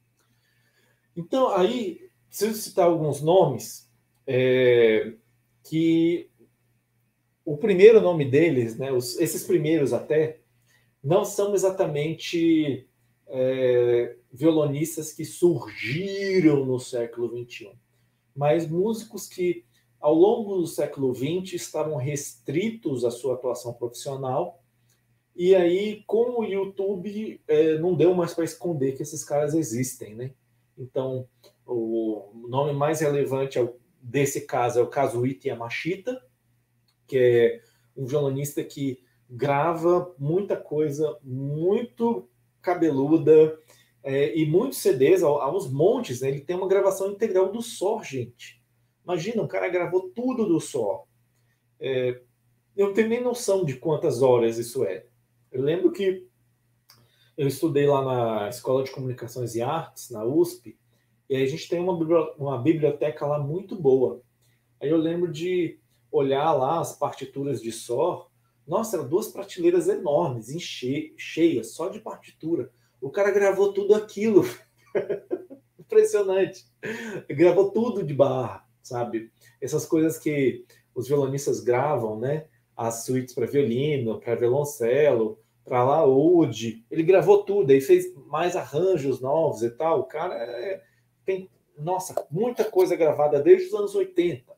Então, aí, preciso citar alguns nomes é, que o primeiro nome deles, né, os, esses primeiros até, não são exatamente é, violonistas que surgiram no século vinte e um, mas músicos que, ao longo do século vinte, estavam restritos à sua atuação profissional, e aí, com o YouTube, é, não deu mais para esconder que esses caras existem, né? Então, o nome mais relevante desse caso é o Kazuhito Yamashita, que é um violonista que grava muita coisa muito cabeluda é, e muitos C Ds, aos montes, né? Ele tem uma gravação integral do Sor, gente. Imagina, um cara gravou tudo do Sor. É, eu não tenho nem noção de quantas horas isso é. Eu lembro que eu estudei lá na Escola de Comunicações e Artes, na U S P, e aí a gente tem uma, uma biblioteca lá muito boa. Aí eu lembro de olhar lá as partituras de Sor. Nossa, eram duas prateleiras enormes, enche, cheias, só de partitura. O cara gravou tudo aquilo. Impressionante. Gravou tudo de barra, sabe? Essas coisas que os violonistas gravam, né? As suítes para violino, para violoncelo, para laúde. Ele gravou tudo, aí fez mais arranjos novos e tal. O cara é... tem, nossa, muita coisa gravada desde os anos oitenta.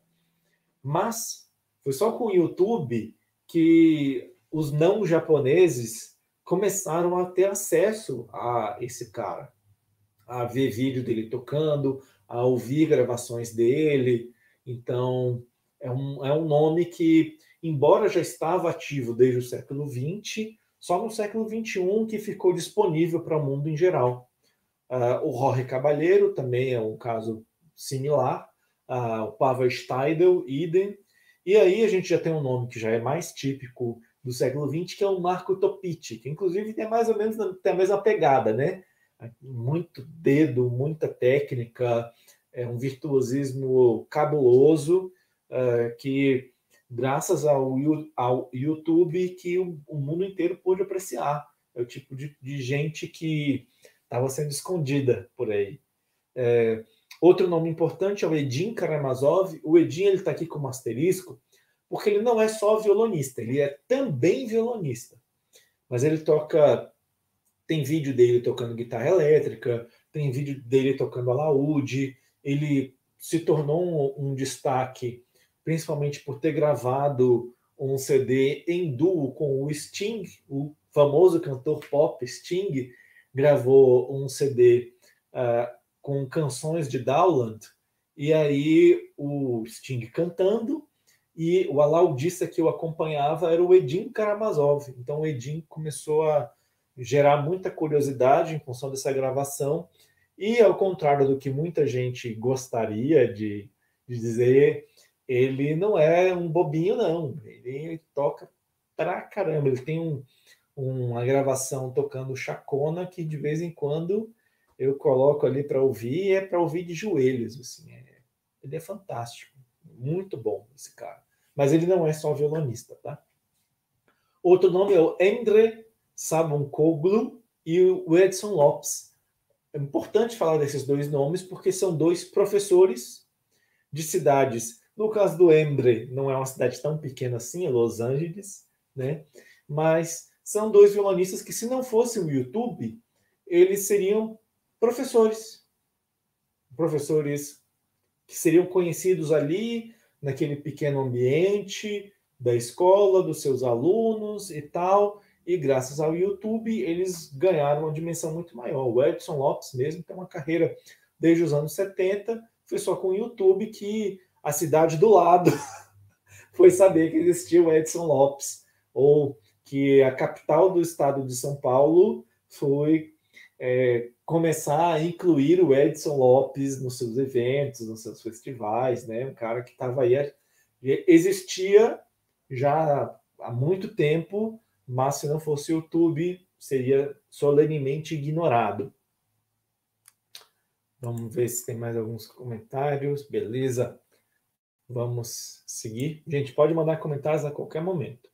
Mas foi só com o YouTube que os não japoneses começaram a ter acesso a esse cara, a ver vídeo dele tocando, a ouvir gravações dele. Então, é um, é um nome que, embora já estava ativo desde o século vinte, só no século vinte e um que ficou disponível para o mundo em geral. Uh, o Jorge Caballero também é um caso similar. Uh, o Pavel Steidl, idem. E aí a gente já tem um nome que já é mais típico do século vinte, que é o Marco Topici, que inclusive tem mais ou menos tem a mesma pegada, né? Muito dedo, muita técnica, é um virtuosismo cabuloso, uh, que graças ao, ao YouTube que o, o mundo inteiro pôde apreciar. É o tipo de, de gente que estava sendo escondida por aí. É, outro nome importante é o Edin Karamazov. O Edin está aqui como asterisco, porque ele não é só violonista, ele é também violonista. Mas ele toca... Tem vídeo dele tocando guitarra elétrica, tem vídeo dele tocando alaúde. Ele se tornou um, um destaque, principalmente por ter gravado um C D em duo com o Sting, o famoso cantor pop Sting, gravou um C D uh, com canções de Dowland, e aí o Sting cantando, e o alaudista que o acompanhava era o Edin Karamazov. Então o Edin começou a gerar muita curiosidade em função dessa gravação, e ao contrário do que muita gente gostaria de, de dizer, ele não é um bobinho, não. Ele toca pra caramba. Ele tem um, uma gravação tocando chacona que de vez em quando eu coloco ali para ouvir, e é para ouvir de joelhos. Assim. É, ele é fantástico. Muito bom esse cara. Mas ele não é só violonista, tá? Outro nome é o Endre Sabunkoglu e o Edson Lopes. É importante falar desses dois nomes porque são dois professores de cidades. No caso do Endre, não é uma cidade tão pequena assim, é Los Angeles, né? Mas são dois violonistas que, se não fosse o YouTube, eles seriam professores. Professores que seriam conhecidos ali, naquele pequeno ambiente da escola, dos seus alunos e tal, e graças ao YouTube eles ganharam uma dimensão muito maior. O Edson Lopes mesmo tem uma carreira desde os anos setenta, foi só com o YouTube que a cidade do lado foi saber que existia o Edson Lopes, ou que a capital do estado de São Paulo foi é, começar a incluir o Edson Lopes nos seus eventos, nos seus festivais, né? Um cara que estava aí, existia já há muito tempo, mas se não fosse o YouTube, seria solenemente ignorado. Vamos ver se tem mais alguns comentários. Beleza. Vamos seguir. Gente, pode mandar comentários a qualquer momento.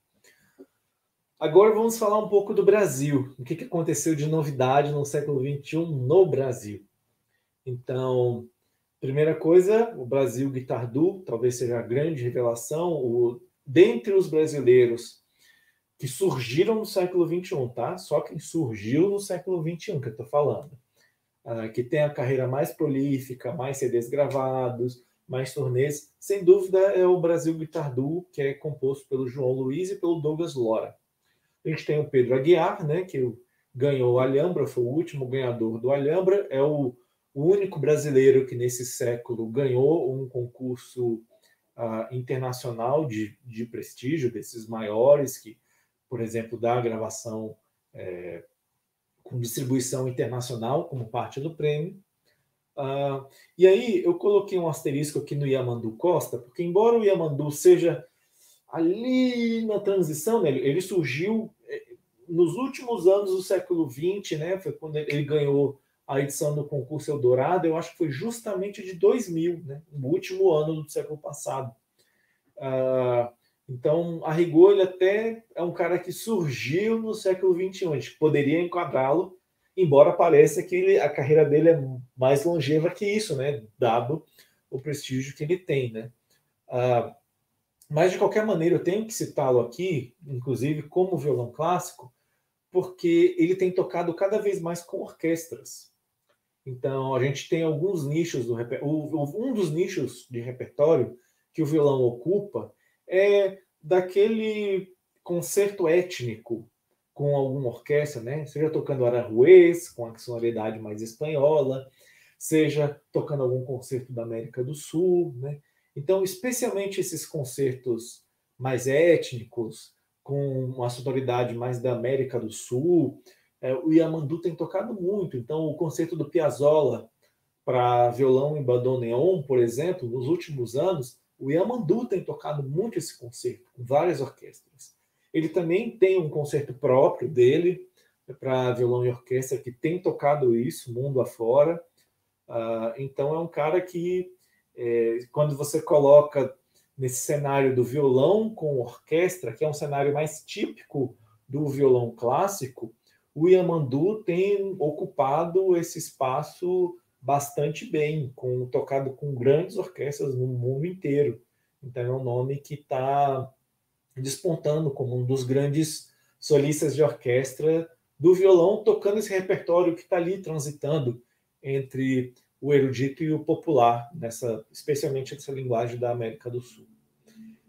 Agora vamos falar um pouco do Brasil. O que aconteceu de novidade no século vinte e um no Brasil? Então, primeira coisa, o Brasil Guitar Duo, talvez seja a grande revelação, o, dentre os brasileiros que surgiram no século vinte e um, tá? Só quem surgiu no século vinte e um que eu estou falando. Uh, que tem a carreira mais prolífica, mais C Ds gravados, mais turnês, sem dúvida é o Brasil Guitar Duo, que é composto pelo João Luiz e pelo Douglas Lora. A gente tem o Pedro Aguiar, né, que ganhou o Alhambra, foi o último ganhador do Alhambra, é o, o único brasileiro que nesse século ganhou um concurso uh, internacional de, de prestígio, desses maiores, que, por exemplo, dá a gravação é, com distribuição internacional como parte do prêmio. Uh, e aí eu coloquei um asterisco aqui no Yamandu Costa, porque embora o Yamandu seja ali na transição, né, ele surgiu nos últimos anos do século vinte, né, foi quando ele ganhou a edição do concurso Eldorado, eu acho que foi justamente de dois mil, né, no último ano do século passado. Uh, então, a rigor, ele até é um cara que surgiu no século vinte e um, a gente poderia enquadrá-lo, embora pareça que ele, a carreira dele é mais longeva que isso, né, dado o prestígio que ele tem, né. Uh, Mas, de qualquer maneira, eu tenho que citá-lo aqui, inclusive como violão clássico, porque ele tem tocado cada vez mais com orquestras. Então, a gente tem alguns nichos do um dos nichos de repertório que o violão ocupa é daquele concerto étnico com alguma orquestra, né? Seja tocando Aranjuez, com a sonoridade mais espanhola, seja tocando algum concerto da América do Sul, né? Então, especialmente esses concertos mais étnicos, com uma sonoridade mais da América do Sul, é, o Yamandu tem tocado muito. Então, o concerto do Piazzolla para violão em bandoneon, por exemplo, nos últimos anos, o Yamandu tem tocado muito esse concerto, com várias orquestras. Ele também tem um concerto próprio dele, para violão e orquestra, que tem tocado isso, mundo afora. Uh, então, é um cara que, é, quando você coloca nesse cenário do violão com orquestra, que é um cenário mais típico do violão clássico, o Yamandu tem ocupado esse espaço bastante bem, com, tocado com grandes orquestras no mundo inteiro. Então é um nome que está despontando como um dos grandes solistas de orquestra do violão, tocando esse repertório que está ali transitando entre o erudito e o popular, nessa, especialmente nessa linguagem da América do Sul.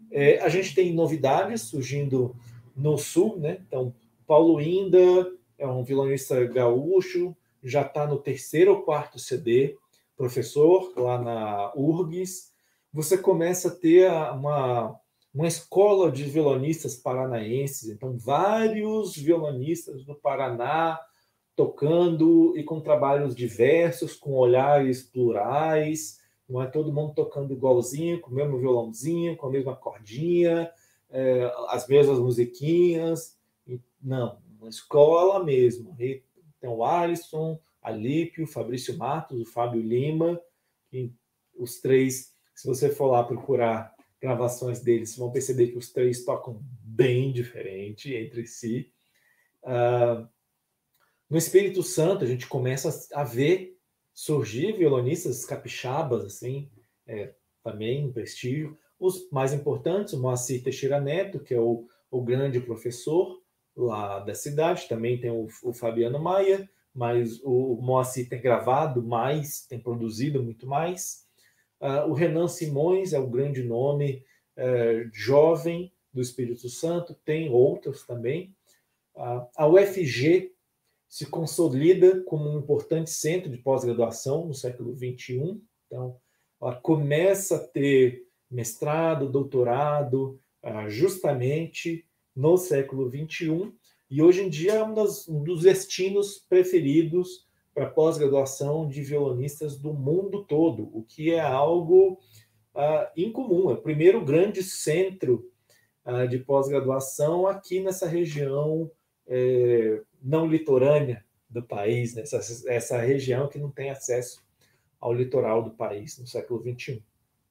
É, a gente tem novidades surgindo no Sul, né? Então, Paulo Inda é um violonista gaúcho, já está no terceiro ou quarto C D, professor lá na U R G S. Você começa a ter uma, uma escola de violonistas paranaenses, então vários violonistas do Paraná tocando e com trabalhos diversos, com olhares plurais, não é todo mundo tocando igualzinho, com o mesmo violãozinho, com a mesma cordinha, é, as mesmas musiquinhas. Não, uma escola mesmo. E tem o Alisson, a Lípio, o Fabrício Matos, o Fábio Lima, e os três, se você for lá procurar gravações deles, vocês vão perceber que os três tocam bem diferente entre si. Uh, no Espírito Santo, a gente começa a ver surgir violonistas capixabas, assim, é, também um prestígio. Os mais importantes, o Moacir Teixeira Neto, que é o, o grande professor lá da cidade, também tem o, o Fabiano Maia, mas o, o Moacir tem gravado mais, tem produzido muito mais. Uh, o Renan Simões é o grande nome uh, jovem do Espírito Santo, tem outros também. Uh, a U F G se consolida como um importante centro de pós-graduação no século vinte e um. Então, ela começa a ter mestrado, doutorado, justamente no século vinte e um, e hoje em dia é um, das, um dos destinos preferidos para pós-graduação de violonistas do mundo todo, o que é algo uh, incomum. É o primeiro grande centro uh, de pós-graduação aqui nessa região é, não litorânea do país, né? essa, essa região que não tem acesso ao litoral do país no século vinte e um.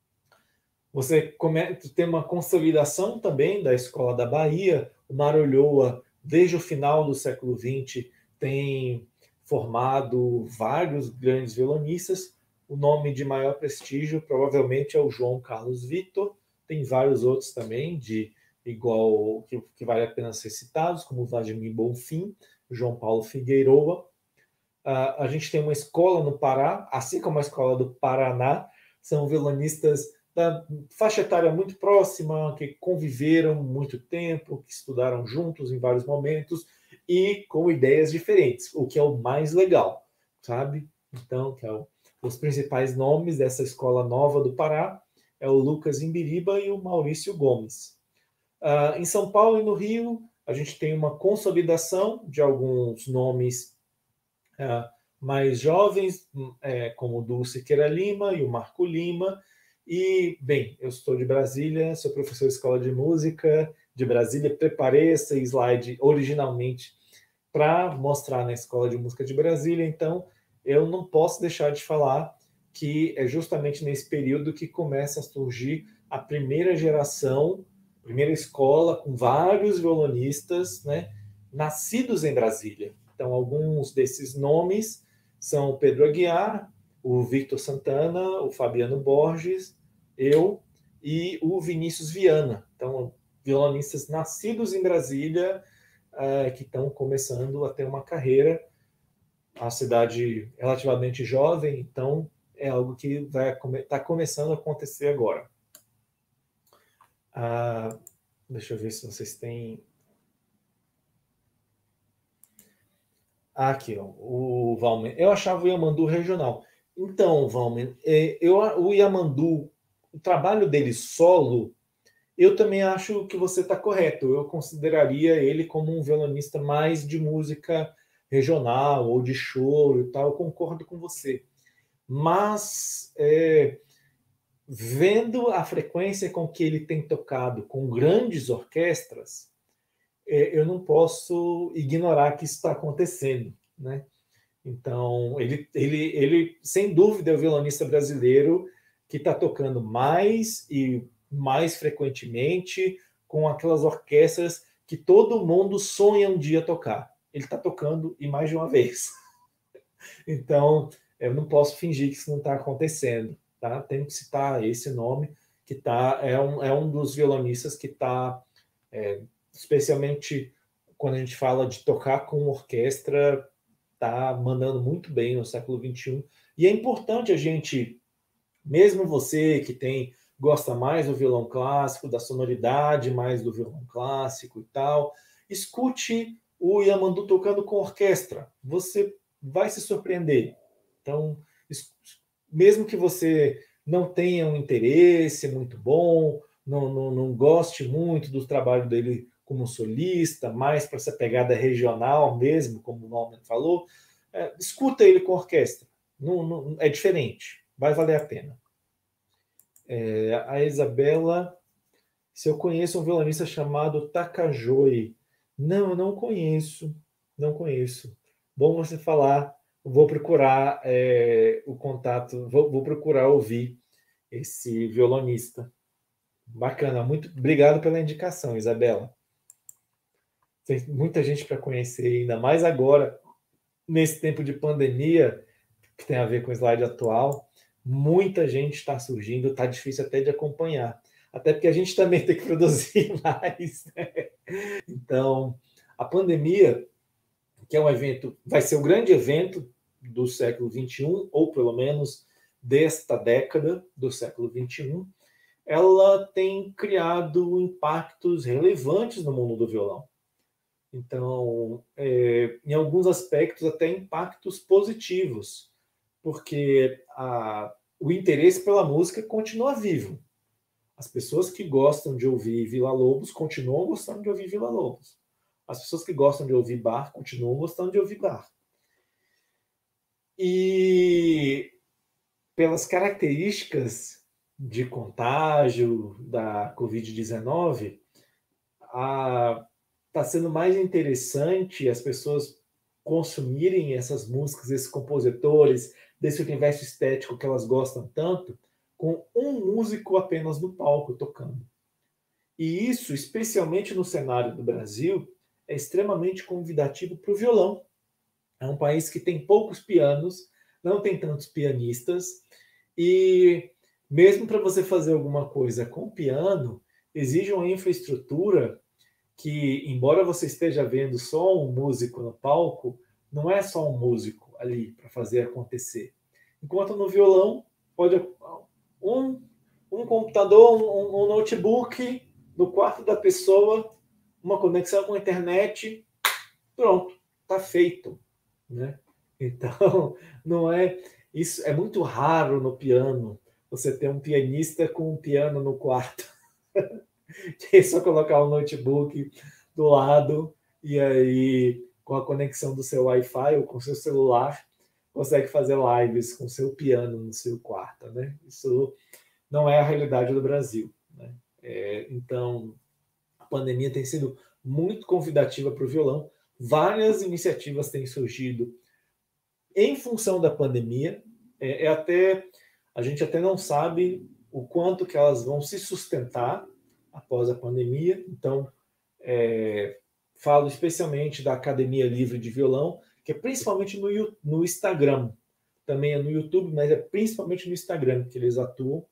Você tem uma consolidação também da Escola da Bahia. O Marolhoa, desde o final do século vinte, tem formado vários grandes violonistas. O nome de maior prestígio provavelmente é o João Carlos Vitor. Tem vários outros também de igual que, que vale a pena ser citados, como o Vladimir Bonfim, João Paulo Figueiroa. Uh, a gente tem uma escola no Pará, assim como a escola do Paraná, são violonistas da faixa etária muito próxima, que conviveram muito tempo, que estudaram juntos em vários momentos e com ideias diferentes, o que é o mais legal, sabe? Então, que é o, os principais nomes dessa escola nova do Pará é o Lucas Imbiriba e o Maurício Gomes. Uh, em São Paulo e no Rio, a gente tem uma consolidação de alguns nomes uh, mais jovens, é, como o Dulce Queira Lima e o Marco Lima. E, bem, eu estou de Brasília, sou professor de escola de música de Brasília, preparei esse slide originalmente para mostrar na Escola de Música de Brasília, então eu não posso deixar de falar que é justamente nesse período que começa a surgir a primeira geração, primeira escola com vários violonistas, né, nascidos em Brasília. Então, alguns desses nomes são o Pedro Aguiar, o Victor Santana, o Fabiano Borges, eu e o Vinícius Viana. Então, violonistas nascidos em Brasília, uh, que estão começando a ter uma carreira. A cidade relativamente jovem, então é algo que vai está começando a acontecer agora. Uh, deixa eu ver se vocês têm... Aqui, ó, o Valmer. Eu achava o Yamandu regional. Então, Valmer, eu, o Yamandu, o trabalho dele solo, eu também acho que você está correto. Eu consideraria ele como um violonista mais de música regional ou de choro e tal. Eu concordo com você. Mas, é, vendo a frequência com que ele tem tocado com grandes orquestras, é, eu não posso ignorar que isso está acontecendo, né? Então, ele, ele, ele, sem dúvida, é o violonista brasileiro que está tocando mais e mais frequentemente com aquelas orquestras que todo mundo sonha um dia tocar. Ele está tocando e mais de uma vez. Então, eu não posso fingir que isso não está acontecendo. Tá? Tenho que citar esse nome, que tá, é, um, é um dos violonistas que está, é, especialmente quando a gente fala de tocar com orquestra, está mandando muito bem no século vinte e um. E é importante a gente, mesmo você que tem gosta mais do violão clássico, da sonoridade mais do violão clássico e tal. Escute o Yamandu tocando com orquestra, você vai se surpreender. Então, mesmo que você não tenha um interesse muito bom, não, não, não goste muito do trabalho dele como solista, mais para essa pegada regional mesmo, como o Norman falou, é, escuta ele com orquestra. Não, não, é diferente, vai valer a pena. É, a Isabela, se eu conheço um violonista chamado Takajoi. Não, eu não conheço, não conheço. Bom você falar, vou procurar é, o contato, vou, vou procurar ouvir esse violonista. Bacana, muito obrigado pela indicação, Isabela. Tem muita gente para conhecer, ainda mais agora, nesse tempo de pandemia, que tem a ver com o slide atual, muita gente está surgindo, está difícil até de acompanhar. Até porque a gente também tem que produzir mais. Né? Então, a pandemia, que é um evento, vai ser o grande evento do século vinte e um, ou pelo menos desta década do século vinte e um, ela tem criado impactos relevantes no mundo do violão. Então, é, em alguns aspectos, até impactos positivos, porque a, o interesse pela música continua vivo. As pessoas que gostam de ouvir Villa-Lobos continuam gostando de ouvir Villa-Lobos. As pessoas que gostam de ouvir Bach continuam gostando de ouvir Bach. E pelas características de contágio da covid dezenove, está sendo mais interessante as pessoas consumirem essas músicas, esses compositores, desse universo estético que elas gostam tanto, com um músico apenas no palco tocando. E isso, especialmente no cenário do Brasil, é extremamente convidativo para o violão. É um país que tem poucos pianos, não tem tantos pianistas, e mesmo para você fazer alguma coisa com piano, exige uma infraestrutura que, embora você esteja vendo só um músico no palco, não é só um músico ali para fazer acontecer. Enquanto no violão, pode um, um computador, um, um notebook no quarto da pessoa, uma conexão com a internet, pronto, está feito. Né? Então, não é isso, é muito raro no piano você ter um pianista com um piano no quarto. É só colocar o notebook do lado e aí, com a conexão do seu Wi-Fi ou com o seu celular, consegue fazer lives com seu piano no seu quarto. Né? Isso não é a realidade do Brasil. Né? É, então, a pandemia tem sido muito convidativa para o violão. Várias iniciativas têm surgido em função da pandemia. É, é até a gente até não sabe o quanto que elas vão se sustentar após a pandemia. Então, é, falo especialmente da Academia Livre de Violão, que é principalmente no, no Instagram. Também é no YouTube, mas é principalmente no Instagram que eles atuam.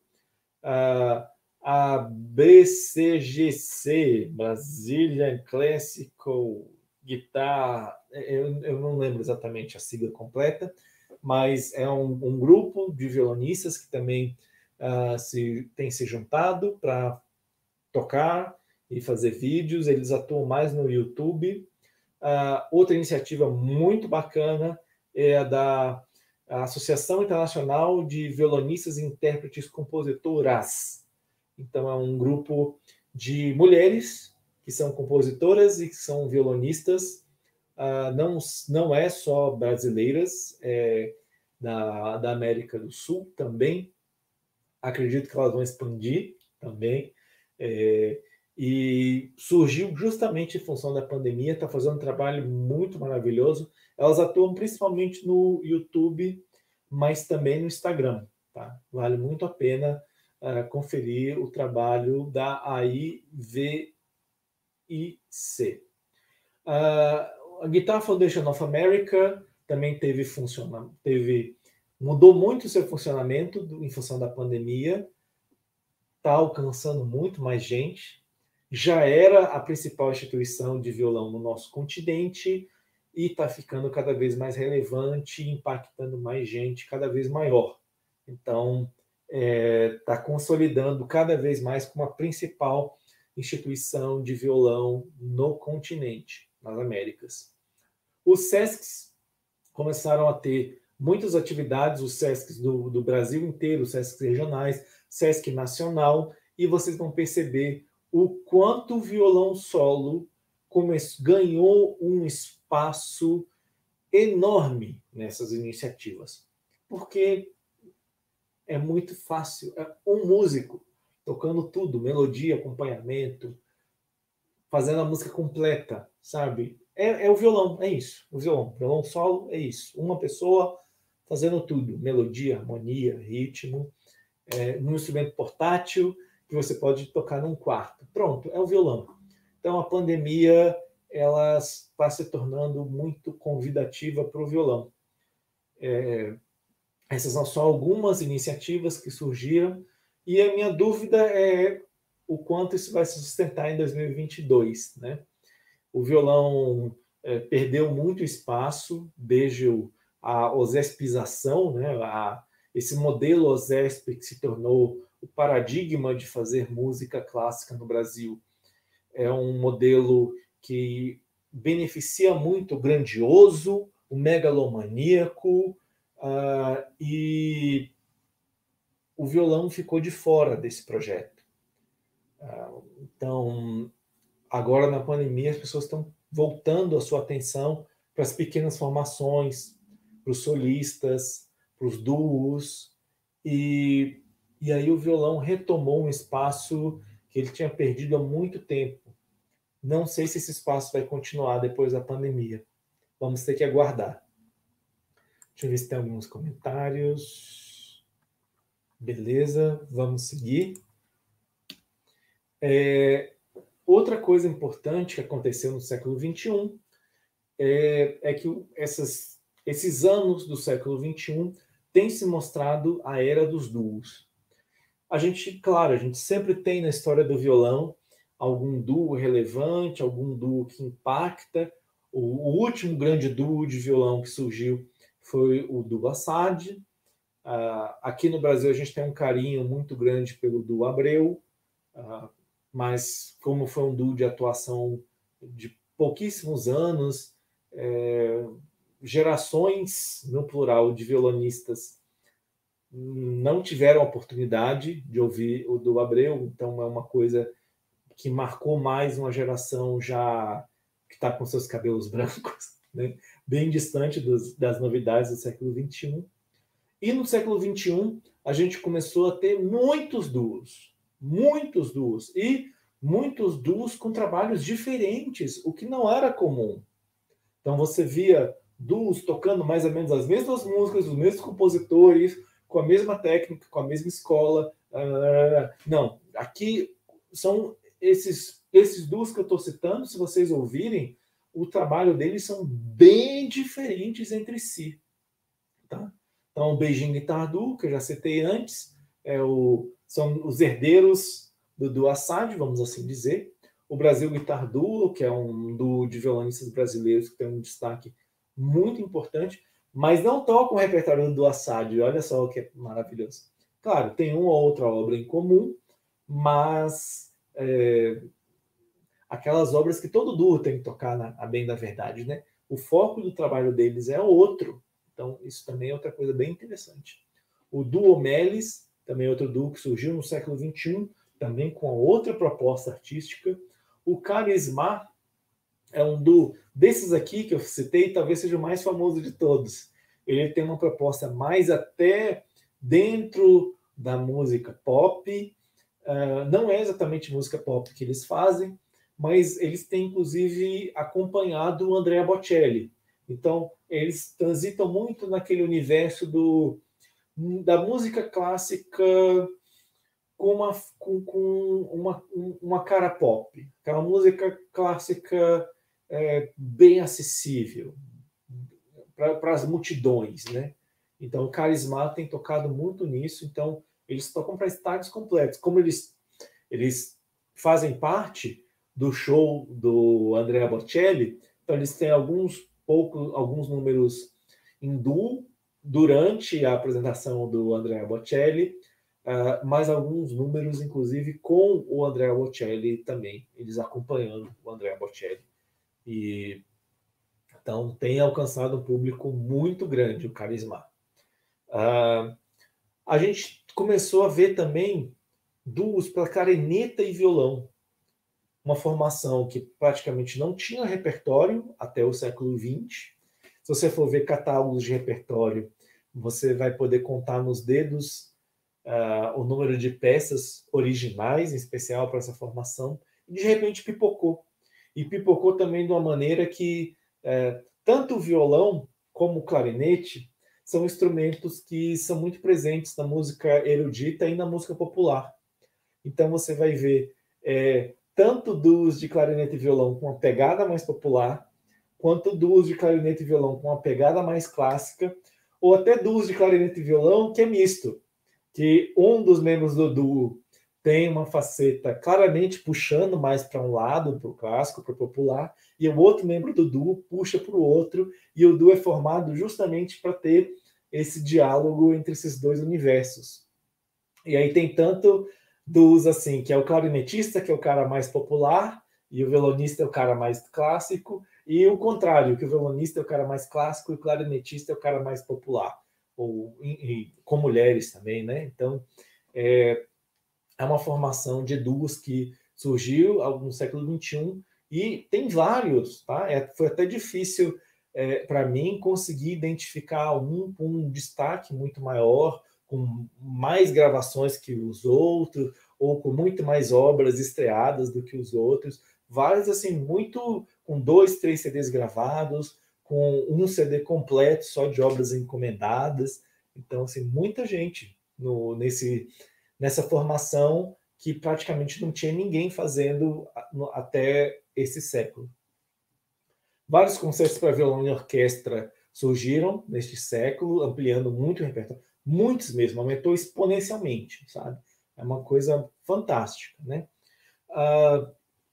A, a B C G C, Brazilian Classical Guitar, eu, eu não lembro exatamente a sigla completa, mas é um, um grupo de violonistas que também uh, se, tem se juntado para tocar e fazer vídeos. Eles atuam mais no YouTube. Uh, outra iniciativa muito bacana é a da Associação Internacional de Violonistas e Intérpretes Compositoras. Então, é um grupo de mulheres que são compositoras e que são violonistas. Uh, não, não é só brasileiras, é da, da América do Sul também. Acredito que elas vão expandir também. É, e surgiu justamente em função da pandemia, está fazendo um trabalho muito maravilhoso. Elas atuam principalmente no YouTube, mas também no Instagram. Tá? Vale muito a pena uh, conferir o trabalho da A I V I C. Uh, a Guitar Foundation of America também teve funcionamento, teve, mudou muito o seu funcionamento em função da pandemia, está alcançando muito mais gente, já era a principal instituição de violão no nosso continente e está ficando cada vez mais relevante, impactando mais gente, cada vez maior. Então, está consolidando cada vez mais como a principal instituição de violão no continente, nas Américas. Os SESCs começaram a ter muitas atividades, os SESCs do, do Brasil inteiro, os SESCs regionais, SESC nacional, e vocês vão perceber o quanto o violão solo ganhou um espaço enorme nessas iniciativas, porque é muito fácil, é um músico tocando tudo, melodia, acompanhamento, fazendo a música completa, sabe? É, é o violão, é isso, o violão, violão solo é isso, uma pessoa fazendo tudo, melodia, harmonia, ritmo, é, num instrumento portátil que você pode tocar num quarto. Pronto, é o violão. Então a pandemia ela está se tornando muito convidativa para o violão. É, essas são só algumas iniciativas que surgiram e a minha dúvida é o quanto isso vai se sustentar em dois mil e vinte e dois, né? O violão é, perdeu muito espaço desde a osespização, né? A, esse modelo OSESP que se tornou o paradigma de fazer música clássica no Brasil. É um modelo que beneficia muito o grandioso, o megalomaníaco, uh, e o violão ficou de fora desse projeto. Uh, então, agora na pandemia, as pessoas estão voltando a sua atenção para as pequenas formações, para os solistas, para os duos, e, e aí o violão retomou um espaço que ele tinha perdido há muito tempo. Não sei se esse espaço vai continuar depois da pandemia. Vamos ter que aguardar. Deixa eu ver se tem alguns comentários. Beleza, vamos seguir. É, outra coisa importante que aconteceu no século vinte e um é, é que essas, esses anos do século vinte e um têm se mostrado a era dos duos. A gente, claro, a gente sempre tem na história do violão algum duo relevante, algum duo que impacta. O, o último grande duo de violão que surgiu foi o duo Assad. Uh, aqui no Brasil a gente tem um carinho muito grande pelo duo Abreu, uh, mas como foi um duo de atuação de pouquíssimos anos, é, gerações, no plural, de violonistas não tiveram a oportunidade de ouvir o duo Abreu, então é uma coisa que marcou mais uma geração já que está com seus cabelos brancos, né? Bem distante dos, das novidades do século vinte e um. E no século vinte e um, a gente começou a ter muitos duos, muitos duos, e muitos duos com trabalhos diferentes, o que não era comum. Então você via duos tocando mais ou menos as mesmas músicas, os mesmos compositores, com a mesma técnica, com a mesma escola. Não, aqui são esses, esses duos que eu estou citando, se vocês ouvirem, o trabalho deles são bem diferentes entre si. Tá? Então, o Beijing Guitar Duo, que eu já citei antes, é o, são os herdeiros do duo Assad, vamos assim dizer. O Brasil Guitar Duo, que é um duo de violonistas brasileiros que tem um destaque muito importante, mas não toca o repertório do duo Assad, olha só o que é maravilhoso. Claro, tem uma ou outra obra em comum, mas é, aquelas obras que todo duo tem que tocar, na, a bem da verdade, né? O foco do trabalho deles é outro. Então, isso também é outra coisa bem interessante. O duo Melis, também outro duo que surgiu no século vinte e um, também com outra proposta artística. O Carisma é um duo desses aqui que eu citei, talvez seja o mais famoso de todos. Ele tem uma proposta mais até dentro da música pop. Uh, não é exatamente música pop que eles fazem, mas eles têm, inclusive, acompanhado o Andrea Bocelli. Então, eles transitam muito naquele universo do, da música clássica com uma, com, com uma, uma cara pop. Aquela música clássica é, bem acessível para as multidões, né? Então, o Carisma tem tocado muito nisso. Então, eles tocam para estádios completos. Como eles, eles fazem parte do show do Andrea Bocelli, então eles têm alguns poucos, alguns números em duo durante a apresentação do Andrea Bocelli, uh, mais alguns números, inclusive, com o Andrea Bocelli também, eles acompanhando o Andrea Bocelli. E, então, tem alcançado um público muito grande, o Carisma. Uh, a gente começou a ver também duos para clarineta e violão, uma formação que praticamente não tinha repertório até o século vinte. Se você for ver catálogos de repertório, você vai poder contar nos dedos uh, o número de peças originais, em especial para essa formação, e de repente pipocou. E pipocou também de uma maneira que uh, tanto o violão como o clarinete são instrumentos que são muito presentes na música erudita e na música popular. Então você vai ver é, tanto duos de clarinete e violão com uma pegada mais popular, quanto duos de clarinete e violão com uma pegada mais clássica, ou até duos de clarinete e violão que é misto, que um dos membros do duo tem uma faceta claramente puxando mais para um lado, para o clássico, para o popular, e o outro membro do duo puxa para o outro, e o duo é formado justamente para ter esse diálogo entre esses dois universos. E aí tem tanto duos assim, que é o clarinetista, que é o cara mais popular, e o violonista é o cara mais clássico, e o contrário, que o violonista é o cara mais clássico e o clarinetista é o cara mais popular, ou e, e, com mulheres também, né? Então, é, é uma formação de duos que surgiu no século vinte e um e tem vários, tá? É, foi até difícil é, para mim conseguir identificar um com um destaque muito maior, com mais gravações que os outros, ou com muito mais obras estreadas do que os outros. Vários, assim, muito com dois, três C Ds gravados, com um C D completo só de obras encomendadas. Então, assim, muita gente no, nesse, nessa formação que praticamente não tinha ninguém fazendo até esse século. Vários concertos para violão e orquestra surgiram neste século, ampliando muito o repertório. Muitos mesmo, aumentou exponencialmente, sabe? É uma coisa fantástica, né? Uh,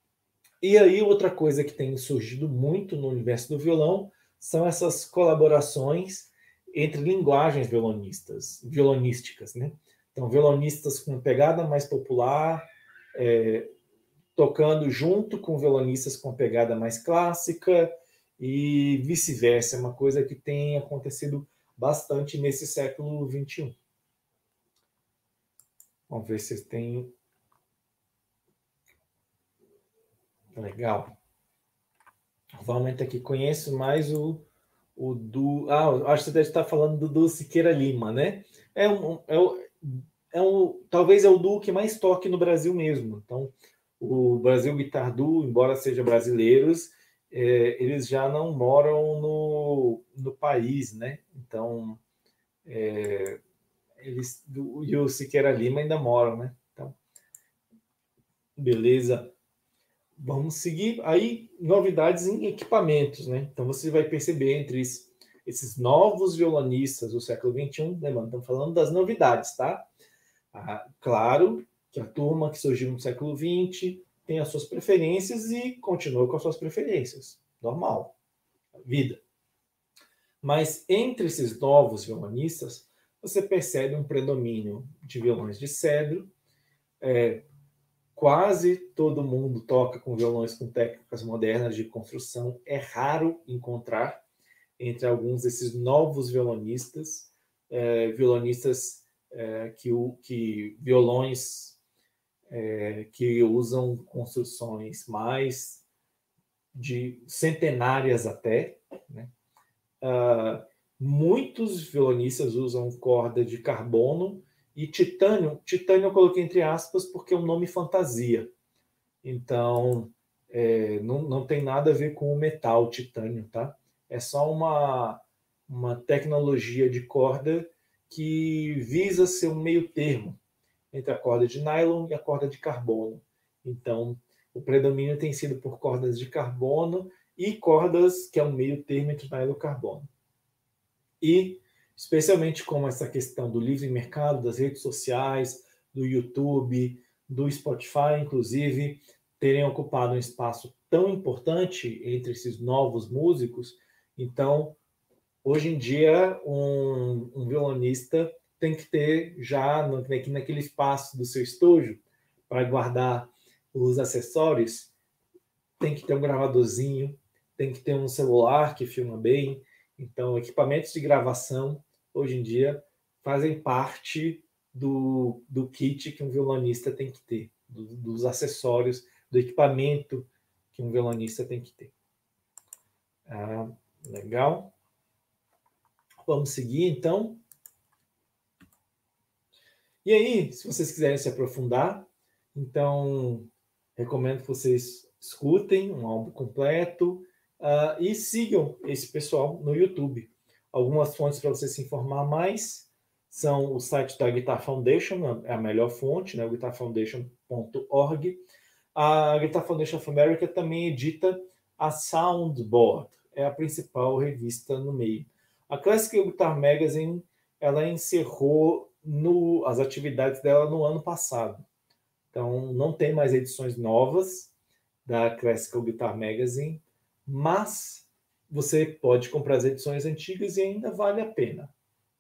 e aí, outra coisa que tem surgido muito no universo do violão são essas colaborações entre linguagens violonistas, violonísticas, né? Então, violonistas com pegada mais popular, é, tocando junto com violonistas com pegada mais clássica e vice-versa. É uma coisa que tem acontecido bastante nesse século vinte e um. Vamos ver se tem... Legal. Vou aumentar aqui. Conheço mais o, o do... Ah, acho que você deve estar falando do, do Siqueira Lima, né? É um, é, um, é um... Talvez é o duo que mais toque no Brasil mesmo. Então, o Brasil Guitar Duo, embora sejam brasileiros, é, eles já não moram no, no país, né? Então... É, eles, e o Siqueira Lima ainda moram, né? Então, beleza. Vamos seguir aí novidades em equipamentos, né? Então você vai perceber entre esses novos violonistas do século vinte e um, né, mano? Estamos falando das novidades, tá? Ah, claro que a turma que surgiu no século vinte tem as suas preferências e continua com as suas preferências. Normal. Vida. Mas entre esses novos violonistas, você percebe um predomínio de violões de cedro. É, quase todo mundo toca com violões com técnicas modernas de construção. É raro encontrar entre alguns desses novos violonistas, é, violonistas é, que, que violões é, que usam construções mais de centenárias até, né? Uh, muitos violonistas usam corda de carbono e titânio. Titânio eu coloquei entre aspas porque é um nome fantasia. Então, é, não, não tem nada a ver com o metal titânio, tá? É só uma, uma tecnologia de corda que visa ser um meio termo entre a corda de nylon e a corda de carbono. Então, o predomínio tem sido por cordas de carbono e cordas que é um meio termo entre nylon e carbono. E, especialmente com essa questão do livre mercado, das redes sociais, do YouTube, do Spotify, inclusive, terem ocupado um espaço tão importante entre esses novos músicos, então, hoje em dia, um, um violonista tem que ter já no, naquele espaço do seu estúdio para guardar os acessórios, tem que ter um gravadorzinho, tem que ter um celular que filma bem. Então, equipamentos de gravação, hoje em dia, fazem parte do, do kit que um violonista tem que ter, do, dos acessórios, do equipamento que um violonista tem que ter. Ah, legal. Vamos seguir, então. E aí, se vocês quiserem se aprofundar, então, recomendo que vocês escutem um álbum completo uh, e sigam esse pessoal no YouTube. Algumas fontes para você se informar mais são o site da Guitar Foundation, é a melhor fonte, né, o guitar foundation ponto org. A Guitar Foundation of America também edita a Soundboard, é a principal revista no meio. A Classical Guitar Magazine, ela encerrou no, as atividades dela no ano passado. Então, não tem mais edições novas da Classical Guitar Magazine, mas você pode comprar as edições antigas e ainda vale a pena.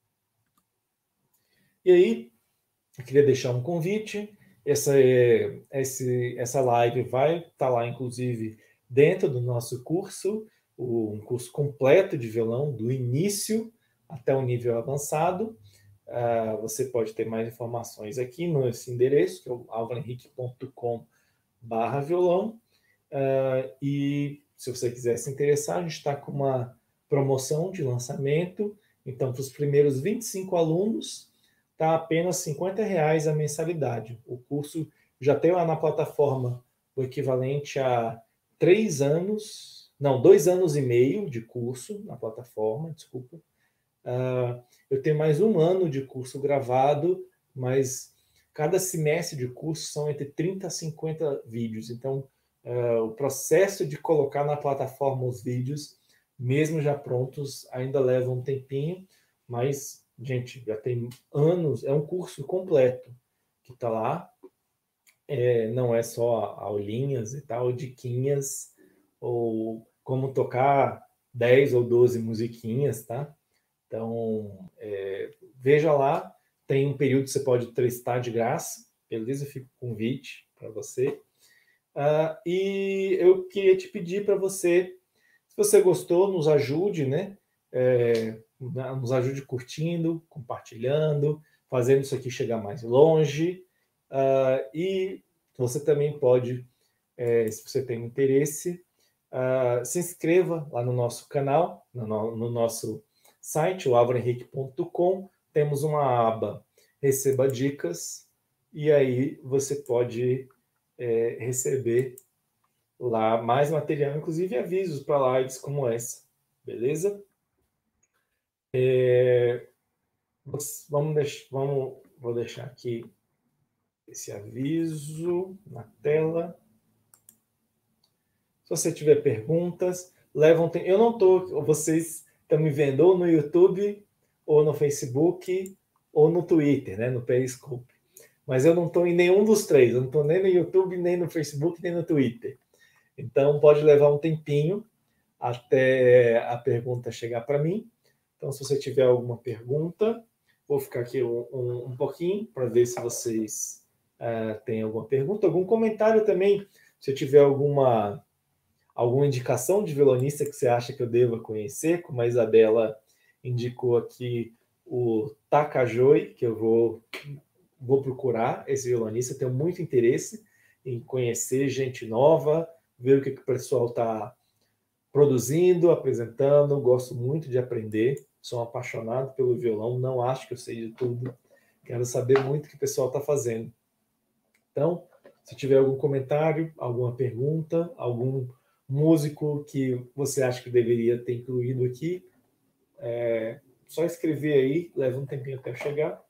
E aí, eu queria deixar um convite. Essa, esse, essa live vai estar lá, inclusive, dentro do nosso curso, um curso completo de violão, do início até o nível avançado. Uh, você pode ter mais informações aqui nesse endereço, que é o alvaro henrique ponto com barra violão. Uh, e se você quiser se interessar, a gente está com uma promoção de lançamento. Então, para os primeiros vinte e cinco alunos, está apenas cinquenta reais a mensalidade. O curso já tem lá na plataforma o equivalente a três anos, não, dois anos e meio de curso na plataforma, desculpa. Uh, eu tenho mais um ano de curso gravado, mas cada semestre de curso são entre trinta a cinquenta vídeos. Então, uh, o processo de colocar na plataforma os vídeos, mesmo já prontos, ainda leva um tempinho, mas, gente, já tem anos, é um curso completo que está lá. É, não é só aulinhas e tal, diquinhas, ou como tocar dez ou doze musiquinhas, tá? Então, é, veja lá, tem um período que você pode testar de graça, beleza? Fica o convite para você. Uh, e eu queria te pedir para você, se você gostou, nos ajude, né? É, nos ajude curtindo, compartilhando, fazendo isso aqui chegar mais longe. Uh, e você também pode, é, se você tem interesse, uh, se inscreva lá no nosso canal, no, no nosso site, o alvaro henrique ponto com, temos uma aba Receba Dicas, e aí você pode é, receber lá mais material, inclusive avisos para lives como essa, beleza? É, vamos deixar, vamos, vou deixar aqui esse aviso na tela. Se você tiver perguntas, levam. Eu não estou. Vocês estão me vendo ou no YouTube, ou no Facebook, ou no Twitter, né, no Periscope. Mas eu não estou em nenhum dos três. Eu não estou nem no YouTube, nem no Facebook, nem no Twitter. Então, pode levar um tempinho até a pergunta chegar para mim. Então, se você tiver alguma pergunta, vou ficar aqui um, um, um pouquinho para ver se vocês uh, têm alguma pergunta, algum comentário também. Se tiver alguma, alguma indicação de violonista que você acha que eu deva conhecer, como a Isabela indicou aqui o Takajoi, que eu vou, vou procurar esse violonista, tenho muito interesse em conhecer gente nova, ver o que, que o pessoal está produzindo, apresentando, gosto muito de aprender, sou apaixonado pelo violão, não acho que eu sei de tudo, quero saber muito o que o pessoal está fazendo. Então, se tiver algum comentário, alguma pergunta, algum músico que você acha que deveria ter incluído aqui, é só escrever aí, leva um tempinho até chegar.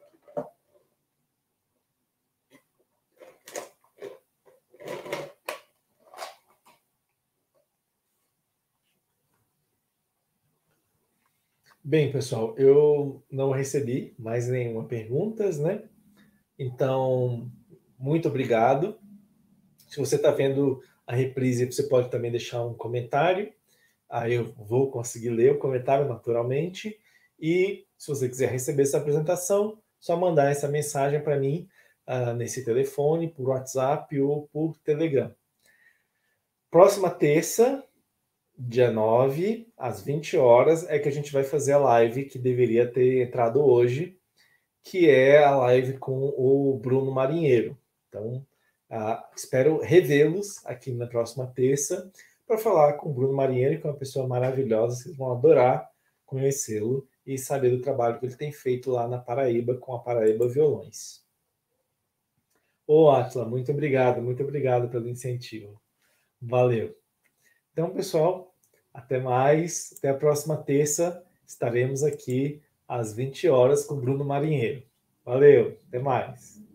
Bem, pessoal, eu não recebi mais nenhuma perguntas, né? Então, muito obrigado. Se você está vendo a reprise, você pode também deixar um comentário. Aí eu vou conseguir ler o comentário naturalmente. E se você quiser receber essa apresentação, só mandar essa mensagem para mim uh, nesse telefone, por WhatsApp ou por Telegram. Próxima terça, dia nove, às vinte horas, é que a gente vai fazer a live que deveria ter entrado hoje, que é a live com o Bruno Marinheiro. Então, uh, espero revê-los aqui na próxima terça para falar com o Bruno Marinheiro, que é uma pessoa maravilhosa, vocês vão adorar conhecê-lo e saber do trabalho que ele tem feito lá na Paraíba com a Paraíba Violões. Ô, Atila, muito obrigado, muito obrigado pelo incentivo. Valeu. Então, pessoal, até mais. Até a próxima terça. Estaremos aqui às vinte horas com o Bruno Marinheiro. Valeu, até mais.